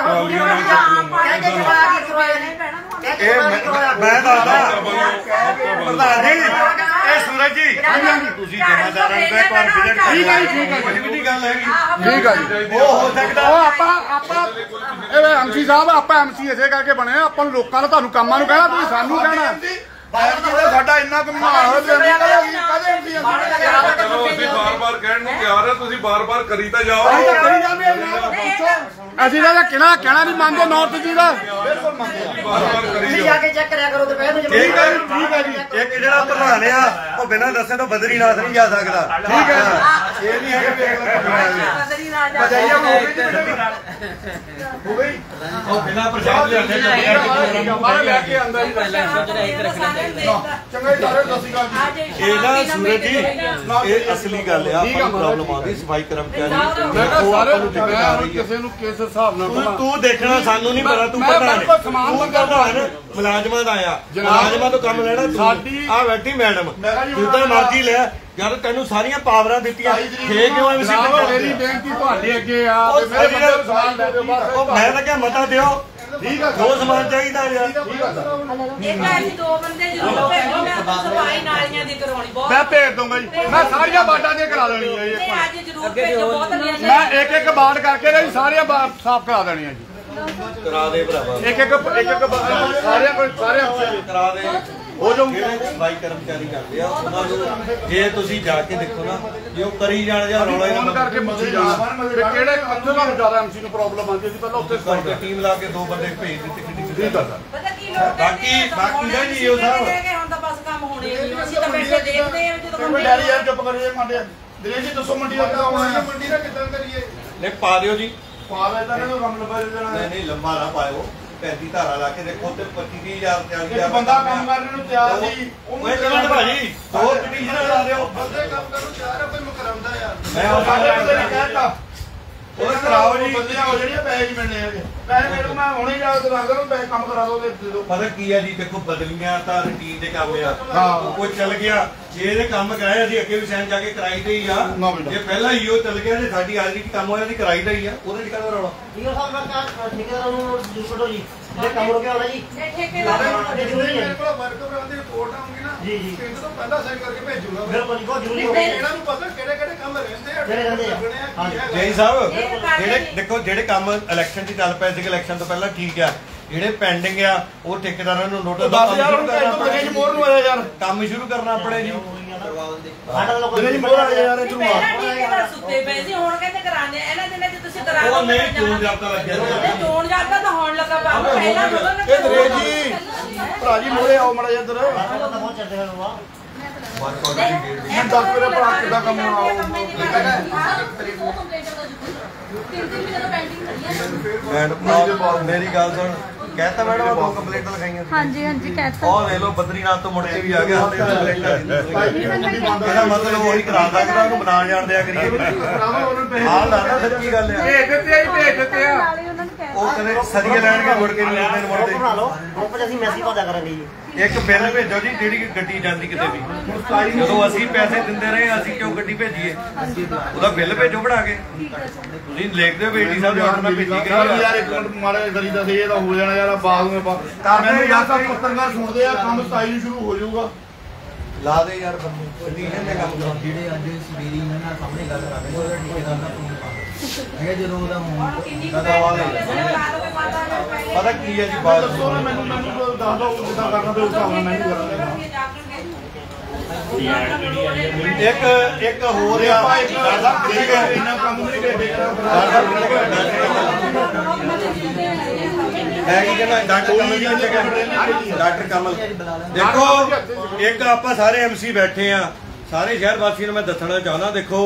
[SPEAKER 3] ਇਹ ਮੈਂ ਦੱਸਦਾ ਪ੍ਰਧਾਨ ਜੀ ਇਹ ਸੂਰਜ ਜੀ ਤੁਸੀਂ ਜਮਾਦਾਰਾਂ ਦਾ ਕੌਨਫੀਡੈਂਟ
[SPEAKER 5] ਠੀਕ ਹੈ ਠੀਕ ਹੈ
[SPEAKER 3] ਕਿਹੜੀ ਗੱਲ ਹੈਗੀ
[SPEAKER 5] ਠੀਕ ਹੈ ਜੀ
[SPEAKER 3] ਉਹ ਹੋ ਸਕਦਾ
[SPEAKER 5] ਉਹ ਆਪਾਂ ਆਪਾਂ ਇਹ ਐਮਸੀ ਸਾਹਿਬ ਆਪਾਂ ਐਮਸੀ ਇਸੇ ਕਰਕੇ ਬਣੇ ਆ ਆਪਾਂ ਲੋਕਾਂ ਨੂੰ ਤੁਹਾਨੂੰ ਕੰਮਾਂ ਨੂੰ ਕਹਿਣਾ ਤੁਸੀਂ ਸਾਨੂੰ ਕਹਿਣਾ ਸਾਡਾ ਇੰਨਾ ਕਮਾਲ ਹੋ ਗਿਆ ਕਦੇ ਕਦੇ ਐਮਸੀ
[SPEAKER 2] ਚਲੋ ਅਸੀਂ ਬਾਰ-ਬਾਰ ਕਹਿਣ ਨੂੰ ਤਿਆਰ ਆ ਤੁਸੀਂ ਬਾਰ-ਬਾਰ ਕਰੀ ਤਾਂ ਜਾਓ
[SPEAKER 5] ਅਸੀਂ ਤਾਂ ਕਿਹੜਾ ਕਹਿਣਾ ਨਹੀਂ ਮੰਨਦੇ ਨੌਰਥ ਜੀ ਦਾ
[SPEAKER 2] ਬਾਰ-ਬਾਰ ਕਰੀ
[SPEAKER 6] ਤੁਸੀਂ
[SPEAKER 2] ਜਾਓ
[SPEAKER 6] ਜਾ ਕੇ ਚੈੱਕ ਕਰਿਆ ਕਰੋ ਤੇ ਪਹਿਲਾਂ
[SPEAKER 3] ਠੀਕ ਹੈ ਜੀ ਠੀਕ ਹੈ ਜੀ ਇੱਕ ਜਿਹੜਾ ਪ੍ਰਧਾਨ ਆ ਉਹ ਬਿਨਾਂ ਦੱਸੇ ਤੋਂ ਬਦਰੀਨਾਥ ਨਹੀਂ ਜਾ ਸਕਦਾ
[SPEAKER 5] ਠੀਕ ਹੈ
[SPEAKER 3] ਇਹ ਨਹੀਂ ਹੈ ਕਿ
[SPEAKER 1] ਬਦਰੀ ਨਾ ਜਾ
[SPEAKER 5] ਬਜਾਈਆ ਹੋ ਗਈ
[SPEAKER 3] ਉਹ ਬਿਨਾਂ ਪ੍ਰਸ਼ਾਦ ਦੇ ਹੱਥੇ
[SPEAKER 5] ਬਾਹਰ ਲੈ ਕੇ ਆਂਦਾ ਜੀ ਚੰਗਾ ਸਾਰੇ ਦੱਸੀ ਗੱਲ
[SPEAKER 3] ਇਹ ਨਾ ਸੂਰਜ ਜੀ ਇਹ ਅਸਲੀ ਗੱਲ ਆ ਆਪਾਂ ਪ੍ਰੋਬਲਮ ਆਉਂਦੀ ਸਫਾਈ ਕਰਮਚਾਰੀ
[SPEAKER 5] ਮੈਂ ਕਿਹਾ ਸਾਰੇ ਮੈਂ ਕਿਸੇ ਨੂੰ ਕਿਸ ਹਿਸਾਬ ਨਾਲ
[SPEAKER 3] ਤੂੰ ਤੂੰ ਦੇਖਣਾ ਸਾਨੂੰ ਨਹੀਂ ਪਤਾ ਤੂੰ ਪ੍ਰਧਾਨ ਤੂੰ ਪ੍ਰਧਾਨ ਮੁਲਾਜ਼ਮਾਂ ਦਾ ਆ ਮੁਲਾਜ਼ਮਾਂ ਤੋਂ ਕੰਮ ਲੈਣਾ ਸਾਡੀ ਆ ਬੈਠੀ ਮੈਡਮ ਤੂੰ ਤਾਂ ਮਰਜ਼ੀ ਲੈ ਯਾਰ ਤੈਨੂੰ ਸਾਰੀਆਂ ਪਾਵਰਾਂ ਦਿੱਤੀਆਂ ਫੇਰ ਕਿਉਂ ਐਵੇਂ ਸੀ
[SPEAKER 5] ਮੇਰੀ ਬੇਨਤੀ ਤੁਹਾਡੇ ਅੱਗੇ ਆ ਮੇਰੇ ਬੰਦੇ ਨੂੰ ਸਵਾਲ ਲੈ ਦਿਓ ਬਸ
[SPEAKER 3] ਮੈਂ ਤਾਂ ਕਿਹਾ ਮਤਾ ਦਿਓ
[SPEAKER 5] ਠੀਕ ਹੈ
[SPEAKER 3] ਦੋ ਸਮਾਨ ਚਾਹੀਦਾ ਯਾਰ
[SPEAKER 5] ਠੀਕ ਹੈ ਸਰ
[SPEAKER 1] ਇੱਕ ਅਸੀਂ ਦੋ ਬੰਦੇ ਜ਼ਰੂਰ ਭੇਜੋ ਮੈਂ ਸਫਾਈ ਨਾਲੀਆਂ ਦੀ ਕਰਾਉਣੀ ਬਹੁਤ
[SPEAKER 5] ਮੈਂ ਭੇਜ ਦੂੰਗਾ ਜੀ ਮੈਂ ਸਾਰੀਆਂ ਬਾਟਾਂ ਦੀਆਂ ਕਰਾ ਦੇਣੀਆਂ ਜੀ
[SPEAKER 1] ਤੇ ਅੱਜ ਜ਼ਰੂਰ ਭੇਜੋ ਬਹੁਤ ਵਧੀਆ
[SPEAKER 5] ਮੈਂ ਇੱਕ ਇੱਕ ਬਾੜ ਕਰਕੇ ਨਾ ਜੀ ਸਾਰੀਆਂ ਸਾਫ਼ ਕਰਾ ਦੇਣੀਆਂ ਜੀ
[SPEAKER 3] ਕਰਾ ਦੇ ਭਰਾਵਾ
[SPEAKER 5] ਇੱਕ ਇੱਕ ਇੱਕ ਇੱਕ ਸਾਰਿਆਂ ਕੋਲ ਸਾਰੇ
[SPEAKER 3] ਕਰਾ ਦੇ
[SPEAKER 5] ਹੋ ਜਾਊ
[SPEAKER 3] ਸਫਾਈ ਕਰਮਚਾਰੀ ਕਰਦੇ ਆ ਉਹਨਾਂ ਨੂੰ ਜੇ ਤੁਸੀਂ ਜਾ ਕੇ ਦੇਖੋ ਨਾ ਜੇ ਉਹ ਕਰੀ ਜਾਣ ਜਾਂ ਰੌਲਾ ਹੀ
[SPEAKER 5] ਫੋਨ ਕਰਕੇ ਪੁੱਛੀ ਜਾਣਾ ਵੀ ਕਿਹੜੇ ਕਿੱਥੇ ਤੁਹਾਨੂੰ ਜ਼ਿਆਦਾ ਐਮਸੀ ਨੂੰ ਪ੍ਰੋਬਲਮ ਆਉਂਦੀ ਸੀ ਪਹਿਲਾਂ ਉੱਥੇ
[SPEAKER 3] ਕਰਕੇ ਟੀਮ ਲਾ ਕੇ ਦੋ ਬੰਦੇ ਭੇਜ ਦਿੱਤੇ ਕਿੰਨੀ
[SPEAKER 5] ਠੀਕ ਆ ਸਰ
[SPEAKER 1] ਪਤਾ ਕੀ ਕੀ ਲੋਕ
[SPEAKER 3] ਬਾਕੀ ਬਾਕੀ ਦਾ ਜੀ ਉਹ ਸਾਹਿਬ
[SPEAKER 1] ਹੁਣ ਤਾਂ ਬਸ ਕੰਮ ਹੋਣੇ ਨਹੀਂ ਅਸੀਂ ਤਾਂ ਬੈਠੇ ਦੇਖਦੇ ਆ ਜਦੋਂ ਕੰਮ
[SPEAKER 5] ਡੈਡੀ ਯਾਰ ਚੁੱਪ ਕਰੀਏ ਮਾਂਡੇ ਦਿਨੇ ਜੀ ਦੱਸੋ ਮੰਡੀ ਦਾ ਆਉਣਾ ਮੰਡੀ ਦਾ ਕਿੱਦਾਂ ਕਰੀਏ
[SPEAKER 3] ਨੇ ਪਾ ਦਿਓ ਜੀ
[SPEAKER 5] ਪਾ ਦੇ ਤਾਂ ਇਹਨੂੰ ਕੰਮ ਲੰਬਾ ਦੇ ਦੇਣਾ
[SPEAKER 3] ਨਹੀਂ ਨਹੀਂ ਲੰਬਾ ਨਾ ਪਾਇਓ ਪੈਂਤੀ ਧਾਰਾ ਲਾ ਕੇ ਦੇਖੋ ਤੇ ਪੱਚੀ ਹਜ਼ਾਰ ਚਾਲੀ
[SPEAKER 5] ਇੱਕ ਬੰਦਾ ਕੰਮ ਕਰਨ ਨੂੰ ਤਿਆਰ ਸੀ
[SPEAKER 3] ਓਏ ਕਿਵੇਂ ਭਾਜੀ ਦੋ ਕੰਡੀਸ਼ਨਰ ਲਾ ਦਿਓ
[SPEAKER 5] ਬੰਦੇ ਕੰਮ ਕਰਨ ਨੂੰ ਤਿਆਰ ਆ ਕੋਈ ਮੁਕਰਮਦਾ ਯਾਰ
[SPEAKER 3] ਮੈਂ ਉਹ
[SPEAKER 5] ਸਾਡੇ ਬੰਦੇ ਨੇ ਕਹਿਤਾ
[SPEAKER 3] ਉਹ ਕਰਾਓ ਜੀ
[SPEAKER 5] ਬੰਦੀਆਂ ਹੋ ਜਿਹੜੀਆਂ ਪੈਸੇ ਨਹੀਂ ਮਿਲਣੇ ਹੈਗੇ ਪੈਸੇ ਮੇਰੇ ਮੈਂ ਹੁਣੇ ਜਾ ਕੇ ਰੱਖਦਾ ਨੂੰ ਪੈਸੇ ਕੰਮ ਕਰਾ ਦੋ ਦੇ ਦਿਓ
[SPEAKER 3] ਪਤਾ ਕੀ ਆ ਜੀ ਦੇਖੋ ਬਦਲੀਆਂ ਤਾਂ ਰੁਟੀਨ ਦੇ ਕੰਮ ਆ
[SPEAKER 5] ਹਾਂ।
[SPEAKER 3] ਕੋਈ ਚੱਲ ਗਿਆ ਜੇ ਇਹਦੇ ਕੰਮ ਕਰਾਏ ਅਸੀਂ ਅੱਗੇ ਵੀ ਸੈਨ ਜਾ ਕੇ ਕਰਾਈ ਦੇ ਹੀ ਆ
[SPEAKER 5] ਨਾ ਬੇਟਾ।
[SPEAKER 3] ਜੇ ਪਹਿਲਾਂ ਹੀ ਉਹ ਚੱਲ ਗਿਆ ਤੇ ਸਾਡੀ ਹਾਜ਼ਰੀ ਕੀ ਕੰਮ ਹੋਇਆ ਦੀ ਕਰਾਈ ਦਾ ਹੀ ਆ ਉਹਦੇ ਚ ਕਾਹਦਾ ਰੌਲਾ
[SPEAKER 6] ਡੀਓ ਸਾਹਿਬ ਦਾ ਕਾ ਠੇਕੇਦਾਰ ਨੂੰ ਜੂ ਕੱਢੋ ਜੀ ਜਿਹੜੇ ਕੰਮ ਰੁਕਿਆ ਹੋਣਾ ਜੀ
[SPEAKER 1] ਠੇਕੇਦਾਰ
[SPEAKER 5] ਮੇਰੇ ਕੋਲ ਵਰਕਰਾਂ ਦੀ ਰਿਪੋਰਟ ਆਉਂਗੀ ਨਾ
[SPEAKER 6] ਜੀ, ਜੀ।
[SPEAKER 5] ਪਿੰਡ ਤੋਂ ਪਹਿਲਾਂ ਸਾਈਨ ਕਰਕੇ ਭੇਜੂਗਾ ਮੈਂ।
[SPEAKER 6] ਬਿਲਕੁਲ ਜੀ ਬਹੁਤ ਜ਼ਰੂਰੀ ਹੋ ਗਿਆ
[SPEAKER 5] ਇਹਨਾਂ ਨੂੰ ਪਤਾ ਕਿਹੜੇ ਕਿਹੜੇ ਕੰਮ ਰਹਿੰਦੇ ਆ
[SPEAKER 6] ਕਿਹੜੇ ਰਹਿੰਦੇ ਆ।
[SPEAKER 5] ਲੱਗਣੇ ਕੀ
[SPEAKER 6] ਹਾਂਜੀ।
[SPEAKER 5] ਹੈਗਾ।
[SPEAKER 3] ਜੈ ਸਾਹਿਬ
[SPEAKER 1] ਇਹ ਕਰ
[SPEAKER 3] ਜਿਹੜੇ
[SPEAKER 1] ਲਈ।
[SPEAKER 3] ਦੇਖੋ ਜਿਹੜੇ ਕੰਮ ਇਲੈਕਸ਼ਨ ਦੀ ਚੱਲ ਪਏ ਸੀ ਇਲੈਕਸ਼ਨ ਤੋਂ ਪਹਿਲਾਂ ਠੀਕ ਆ ਜਿਹੜੇ ਪੈਂਡਿੰਗ ਆ ਉਹ ਠੇਕੇਦਾਰਾਂ ਨੂੰ ਨੋਟਿਸ
[SPEAKER 5] ਦਸ ਹਜ਼ਾਰ ਹੁਣ ਭੇਜ ਦੋ ਦਿਨੇ ਚ ਮੋਹਰ ਨੂੰ ਆਇਆ ਯਾਰ
[SPEAKER 3] ਕੰਮ ਸ਼ੁਰੂ ਕਰਨਾ ਆਪਣੇ ਜੀ
[SPEAKER 6] ਸਾਡਾ ਲੋਕ
[SPEAKER 5] ਦਿਨੇ ਚ ਮੋਹਰ ਆਇਆ ਯਾਰ ਇਧਰੋਂ
[SPEAKER 1] ਪਹਿਲਾਂ ਠੇਕੇਦਾਰ ਸੁੱਤੇ ਪਏ ਸੀ ਹੁਣ ਕਹਿੰਦੇ ਕਰਾਉਂਦੇ ਇਹਨਾਂ ਦਿਨਾਂ 'ਚ ਤੁਸੀਂ ਕਰਾ
[SPEAKER 3] ਉਹ
[SPEAKER 1] ਦਿਓ
[SPEAKER 3] ਨਹੀਂ ਚੋਣ ਜਾਬਤਾ ਲੱਗਿਆ
[SPEAKER 1] ਤੇ ਚੋਣ ਜਾਬਤਾ ਤਾਂ ਹੋਣ ਲੱਗਾ ਬਾਬੂ ਪਹਿਲਾਂ ਥੋੜਾ ਨਾ
[SPEAKER 5] ਇਹ ਦਰੇ ਜੀ ਭਰਾ ਜੀ ਮੋਰੇ ਆਓ ਮੜਾ ਇੱਧਰ
[SPEAKER 6] ਸਾਡਾ ਤਾਂ ਬਹੁਤ ਚੱਲਦੇ ਹਨ ਵਾ
[SPEAKER 5] ਮੈਂ ਦੱਸ ਮੇਰੇ ਭਰਾ ਕਿੱਦਾਂ ਕੰਮ
[SPEAKER 3] ਮੈਡਮ ਮੇਰੀ ਗੱਲ ਸੁਣ कहता मैडम दो कंप्लेंट लगाई
[SPEAKER 7] हाँ जी हाँ जी कहता
[SPEAKER 3] और ले लो बद्रीनाथ तो मुड़ के भी आ गया मेरा मतलब वही करा सकता ਉਹਨੂੰ ਬਣਾ ਜਾਣ ਦਿਆ ਕਰੀਏ ਹਾਲ ਦਾ ਸੱਚੀ ਗੱਲ ਆ
[SPEAKER 5] ਭੇਜ ਦਿੱਤੇ ਆ ਭੇਜ ਦਿੱਤੇ ਆ
[SPEAKER 3] ਉਹ ਕਦੇ ਸਰੀਏ ਲੈਣ ਕੇ ਮੁੜ ਕੇ ਨਹੀਂ ਆਉਂਦੇ
[SPEAKER 6] ਗਰੁੱਪ ਬਣਾ
[SPEAKER 3] ਮੁੜਦੇ
[SPEAKER 6] ਲਓ ਗਰੁੱਪ 'ਚ ਅਸੀਂ ਮੈਸੇਜ ਪਤਾ ਕਰਾਂਗੇ ਜੀ
[SPEAKER 3] ਇੱਕ ਬਿੱਲ ਭੇਜੋ ਜੀ ਜਿਹੜੀ ਗੱਡੀ ਜਾਂਦੀ ਕਿਤੇ ਵੀ ਜਦੋਂ ਅਸੀਂ ਪੈਸੇ ਦਿੰਦੇ ਰਹੇ ਅਸੀਂ ਕਿਉਂ ਗੱਡੀ ਭੇਜੀਏ ਉਹਦਾ ਬਿੱਲ ਭੇਜੋ ਬਣਾ ਕੇ ਤੁਸੀਂ ਲਿਖਦੇ ਹੋ ਬੇਟੀ ਸਾਹਿਬ ਦੇ ਆਰਡਰ ਨਾਲ ਭੇਜੀ ਗਈ
[SPEAKER 5] ਯਾਰ ਇੱਕ ਮਿੰਟ ਮਾਰੇ ਗਲੀ ਦਾ ਸੀ ਇਹ ਤਾਂ ਹੋ ਜਾਣਾ ਯਾਰ ਬਾਗ ਨੂੰ ਮੈਨੂੰ ਯਾਰ ਤਾਂ ਪੱਤਰਕਾਰ ਸੁਣਦੇ ਆ ਕੰਮ ਸਤਾਈ ਨੂੰ ਸ਼ੁਰੂ ਹੋ ਜਾਊਗਾ
[SPEAKER 3] ਲਾ ਦੇ ਯਾਰ ਕੰਡੀਸ਼ਨ ਦੇ ਕੰਮ ਕਰੋ
[SPEAKER 8] ਜਿਹੜੇ ਅੱਜ ਸਵੇਰੀ ਇਹਨਾਂ ਨਾਲ ਸਾਹਮਣੇ ਗੱਲ ਕਰ ਰਹੇ ਉਹਦਾ ਠੇਕੇਦਾਰ ਦਾ ਫੋਨ ਪਾ ਹੈ ਜਦੋਂ ਉਹਦਾ ਹੁਣ
[SPEAKER 3] ਦਾ ਦਵਾ ਦੇ ਪਤਾ ਕੀ ਹੈ ਜੀ ਬਾਤ
[SPEAKER 5] ਦੱਸੋ ਨਾ ਮੈਨੂੰ ਮੈਨੂੰ ਦੱਸ ਦਿਓ ਜਿੱਦਾਂ ਕਰਨਾ ਤੇ ਉਸ ਹਿਸਾਬ ਨਾਲ ਮੈਨੂੰ ਕਰਾਂਗੇ
[SPEAKER 3] ਇੱਕ ਇੱਕ ਹੋਰ ਆ
[SPEAKER 5] ਠੀਕ ਹੈ ਇਹਨਾਂ ਕੰਮ ਨਹੀਂ ਕਰਦੇ
[SPEAKER 3] ਹੈ ਕੀ ਕਹਿੰਦਾ ਡਾਕਟਰ ਕਮਲ ਜੀ ਇੱਥੇ ਕਹਿੰਦੇ ਡਾਕਟਰ ਕਮਲ ਦੇਖੋ ਇੱਕ ਆਪਾਂ ਸਾਰੇ ਐਮਸੀ ਬੈਠੇ ਆ ਸਾਰੇ ਸ਼ਹਿਰ ਵਾਸੀਆਂ ਨੂੰ ਮੈਂ ਦੱਸਣਾ ਚਾਹੁੰਦਾ ਦੇਖੋ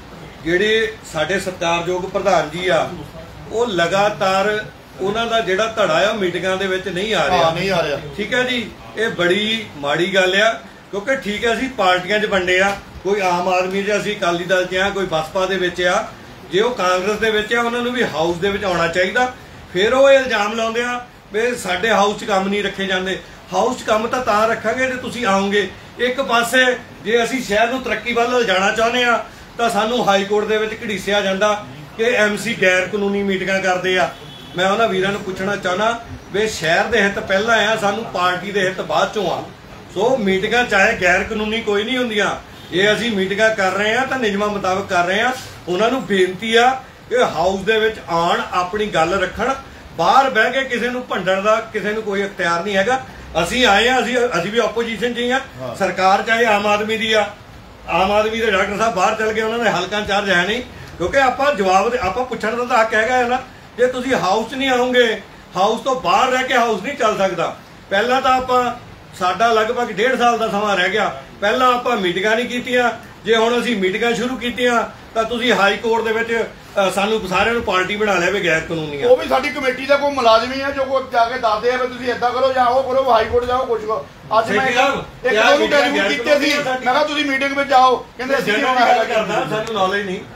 [SPEAKER 3] ਜਿਹੜੇ ਸਾਡੇ ਸਤਿਕਾਰਯੋਗ ਪ੍ਰਧਾਨ ਜੀ ਆ ਉਹ ਲਗਾਤਾਰ ਉਹਨਾਂ ਦਾ ਜਿਹੜਾ ਧੜਾ ਆ ਮੀਟਿੰਗਾਂ ਦੇ ਵਿੱਚ ਨਹੀਂ ਆ ਰਿਹਾ
[SPEAKER 5] ਨਹੀਂ ਆ ਰਿਹਾ
[SPEAKER 3] ਠੀਕ ਹੈ ਜੀ ਇਹ ਬੜੀ ਮਾੜੀ ਗੱਲ ਆ ਕਿਉਂਕਿ ਠੀਕ ਹੈ ਅਸੀਂ ਪਾਰਟੀਆਂ 'ਚ ਵੰਡੇ ਆ ਕੋਈ ਆਮ ਆਦਮੀ 'ਚ ਅਸੀਂ ਅਕਾਲੀ ਦਲ 'ਚ ਆ ਕੋਈ ਬਸਪਾ ਦੇ ਵਿੱਚ ਆ ਜੇ ਉਹ ਕਾਂਗਰਸ ਦੇ ਵਿੱਚ ਆ ਉਹਨਾਂ ਨੂੰ ਵੀ ਹਾਊਸ ਦੇ ਵਿੱਚ ਆਉਣਾ ਚਾਹੀਦਾ ਫਿਰ ਉਹ ਇਹ ਇਲਜ਼ਾਮ ਲਾਉਂਦੇ ਆ ਵੀ ਸਾਡੇ ਹਾਊਸ 'ਚ ਕੰਮ ਨਹੀਂ ਰੱਖੇ ਜਾਂਦੇ ਹਾਊਸ 'ਚ ਕੰਮ ਤਾਂ ਤਾਂ ਰੱਖਾਂਗੇ ਜੇ ਤੁਸੀਂ ਆਓਗੇ ਇੱਕ ਪਾਸੇ ਜੇ ਅਸੀਂ ਸ਼ਹਿਰ ਨੂੰ ਤਰੱਕੀ ਵੱਲ ਲਿਜਾਣਾ ਚਾਹੁੰਦੇ ਆ ਤਾਂ ਸਾਨੂੰ ਹਾਈ ਕੋਰਟ ਦੇ ਵਿੱਚ ਘੜੀਸਿਆ ਜਾਂਦਾ ਕਿ ਐਮਸੀ ਗੈਰ ਕਾਨੂੰਨੀ ਮੀਟਿੰਗਾਂ ਕਰਦੇ ਆ ਮੈਂ ਉਹਨਾਂ ਵੀਰਾਂ ਨੂੰ ਪੁੱਛਣਾ ਚਾਹਨਾ ਵੀ ਸ਼ਹਿਰ ਦੇ ਹਿੱਤ ਪਹਿਲਾਂ ਆ ਸਾਨੂੰ ਪਾਰਟੀ ਦੇ ਹਿੱਤ ਬਾਅਦ ਚੋਂ ਆ ਸੋ ਮੀਟਿੰਗਾਂ ਚਾਹੇ ਗੈਰ ਕਾਨੂੰਨੀ ਕੋਈ ਨਹੀਂ ਹੁੰਦੀਆਂ ਇਹ ਅਸੀਂ ਮੀਟਿੰਗਾਂ ਕਰ ਰਹੇ ਆ ਤਾਂ ਨਿਯਮਾਂ ਮੁਤਾਬਕ ਕਰ ਰਹੇ ਆ ਉਹਨਾਂ ਨੂੰ ਬੇਨਤੀ ਆ ਕਿ ਹਾਊਸ ਦੇ ਵਿੱਚ ਆਣ ਆਪਣੀ ਗੱਲ ਰੱਖਣ ਬਾਹਰ ਬਹਿ ਕੇ ਕਿਸੇ ਨੂੰ ਭੰਡਣ ਦਾ ਕਿਸੇ ਨੂੰ ਕੋਈ ਅਖਤਿਆਰ ਨਹੀਂ ਹੈਗਾ ਅਸੀਂ ਆਏ ਆ ਅਸੀਂ ਅਸੀਂ ਵੀ ਆਪੋਜੀਸ਼ਨ 'ਚ ਹੀ ਆ ਸਰਕਾਰ ਚਾਹੇ ਆਮ ਆਦਮੀ ਦੀ ਆ ਆਮ ਆਦਮੀ ਦੇ ਡਾਕਟਰ ਸਾਹਿਬ ਬਾਹਰ ਚਲ ਗਏ ਉਹਨਾਂ ਦੇ ਹਲਕਾ ਇੰਚਾਰਜ ਹੈ ਨਹੀਂ ਕਿਉਂਕਿ ਆਪਾਂ ਜਵਾਬ ਆਪਾਂ ਪੁੱਛਣ ਦਾ ਤਾਂ ਹੱਕ ਹੈਗਾ ਹੈ ਨਾ ਜੇ ਤੁਸੀਂ ਹਾਊਸ 'ਚ ਨਹੀਂ ਆਉਂਗੇ ਹਾਊਸ ਤੋਂ ਬਾਹਰ ਰਹਿ ਕੇ ਹਾਊਸ ਨਹੀਂ ਚੱਲ ਸਕਦਾ ਪਹਿਲਾਂ ਤਾਂ ਆਪਾਂ ਸਾਡਾ ਲਗਭਗ ਡੇਢ ਸਾਲ ਦਾ ਸਮਾਂ ਰਹਿ ਗਿਆ ਪਹਿਲਾਂ ਆਪਾਂ ਮੀਟਿੰਗਾਂ ਨਹੀਂ ਕੀਤੀਆਂ ਜੇ ਹੁਣ ਅਸੀਂ ਮੀਟਿੰਗਾਂ ਸ਼ੁਰੂ ਕੀਤੀਆਂ ਤਾਂ ਤੁਸੀਂ ਹਾਈ ਕੋਰਟ ਦੇ ਵਿੱਚ ਸਾਨੂੰ ਸਾਰਿਆਂ ਨੂੰ ਪਾਰਟੀ ਬਣਾ ਲਿਆ ਵੀ ਗੈਰ ਕਾਨੂੰਨੀ ਆ
[SPEAKER 5] ਉਹ ਵੀ ਸਾਡੀ ਕਮੇਟੀ ਦਾ ਕੋਈ ਮੁਲਾਜ਼ਮ ਹੀ ਆ ਜੋ ਕੋ ਜਾ ਕੇ ਦੱਸਦੇ ਆ ਵੀ ਤੁਸੀਂ ਏਦਾਂ ਕਰੋ ਜਾਂ ਉਹ ਕਰੋ ਹਾਈ ਕੋਰਟ ਜਾਓ ਕੁਝ ਕਰੋ ਅੱਜ ਮੈਂ ਇੱਕ ਦੋ ਨੂੰ ਟੈਲੀਫੋਨ ਕੀਤੇ ਸੀ ਮੈਂ ਕਿਹਾ ਤੁਸੀਂ ਮੀਟਿੰਗ ਵਿੱਚ ਜਾਓ ਕਹਿੰਦੇ ਅਸੀਂ ਨਹੀਂ ਆਉਣਾ ਹੈਗਾ
[SPEAKER 3] ਕਰਦਾ ਸਾਨੂੰ ਨੌਲੇਜ ਨਹੀਂ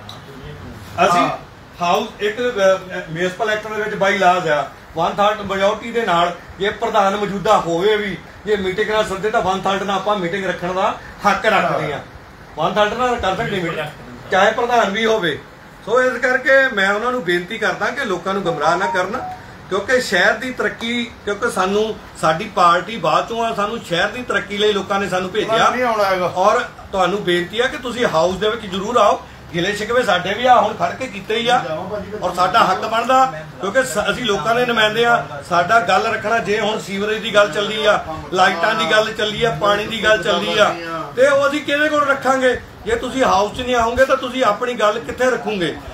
[SPEAKER 3] ਅਸੀਂ ਹਾਊਸ ਇੱਕ ਮਿਊਨਿਸਪਲ ਐਕਟ ਦੇ ਵਿੱਚ ਬਾਈ ਲਾਜ਼ ਆ ਵਨ ਥਰਡ ਮੈਜੋਰਟੀ ਦੇ ਨਾਲ ਜੇ ਪ੍ਰਧਾਨ ਮੌਜੂਦਾ ਹੋਵੇ ਵੀ ਜੇ ਮੀਟਿੰਗ ਨਾਲ ਸੱਦੇ ਤਾਂ ਵਨ ਥਰਡ ਨਾਲ ਆਪਾਂ ਮੀਟਿੰਗ ਰੱਖਣ ਦਾ ਹੱਕ ਰੱਖਦੇ ਆ ਵਨ ਥਰਡ ਨਾਲ ਕਰ ਸਕਦੇ ਮੀਟਿੰਗ ਚਾਹੇ ਪ੍ਰਧਾਨ ਵੀ ਹੋਵੇ ਸੋ ਇਸ ਕਰਕੇ ਮੈਂ ਉਹਨਾਂ ਨੂੰ ਬੇਨਤੀ ਕਰਦਾ ਕਿ ਲੋਕਾਂ ਨੂੰ ਗਮਰਾਹ ਨਾ ਕਰਨ ਕਿਉਂਕਿ ਸ਼ਹਿਰ ਦੀ ਤਰੱਕੀ ਕਿਉਂਕਿ ਸਾਨੂੰ ਸਾਡੀ ਪਾਰਟੀ ਬਾਅਦ ਚੋਂ ਆ ਸਾਨੂੰ ਸ਼ਹਿਰ ਦੀ ਤਰੱਕੀ ਲਈ ਲੋਕਾਂ ਨੇ ਸਾਨੂੰ ਭੇਜਿਆ
[SPEAKER 5] ਨਹੀਂ ਆਉਣਾ ਹੈਗਾ
[SPEAKER 3] ਔਰ ਤੁਹਾਨੂੰ ਬੇਨਤੀ ਆ ਕਿ ਤੁਸੀਂ ਹਾਊਸ ਦੇ ਵਿੱਚ ਜ਼ਰੂਰ ਆਓ ਗਿਲੇ ਸ਼ਿਕਵੇ ਸਾਡੇ ਵੀ ਆ ਹੁਣ ਖੜ ਕੇ ਕੀਤੇ ਹੀ ਆ ਔਰ ਸਾਡਾ ਹੱਕ ਬਣਦਾ ਕਿਉਂਕਿ ਅਸੀਂ ਲੋਕਾਂ ਦੇ ਨੁਮਾਇੰਦੇ ਆ ਸਾਡਾ ਗੱਲ ਰੱਖਣਾ ਜੇ ਹੁਣ ਸੀਵਰੇਜ ਦੀ ਗੱਲ ਚੱਲੀ ਆ ਲਾਈਟਾਂ ਦੀ ਗੱਲ ਚੱਲੀ ਆ ਪਾਣੀ ਦੀ ਗੱਲ ਚੱਲੀ ਆ ਤੇ ਉਹ ਅਸੀਂ ਕਿਹਦੇ ਕੋਲ ਰੱਖਾਂਗੇ ਜੇ ਤੁਸੀਂ ਹਾਊਸ 'ਚ ਨਹੀਂ ਆਓਗੇ ਤਾਂ ਤੁਸੀਂ ਆਪਣੀ ਗੱਲ ਕਿੱਥੇ ਰੱਖੋਗੇ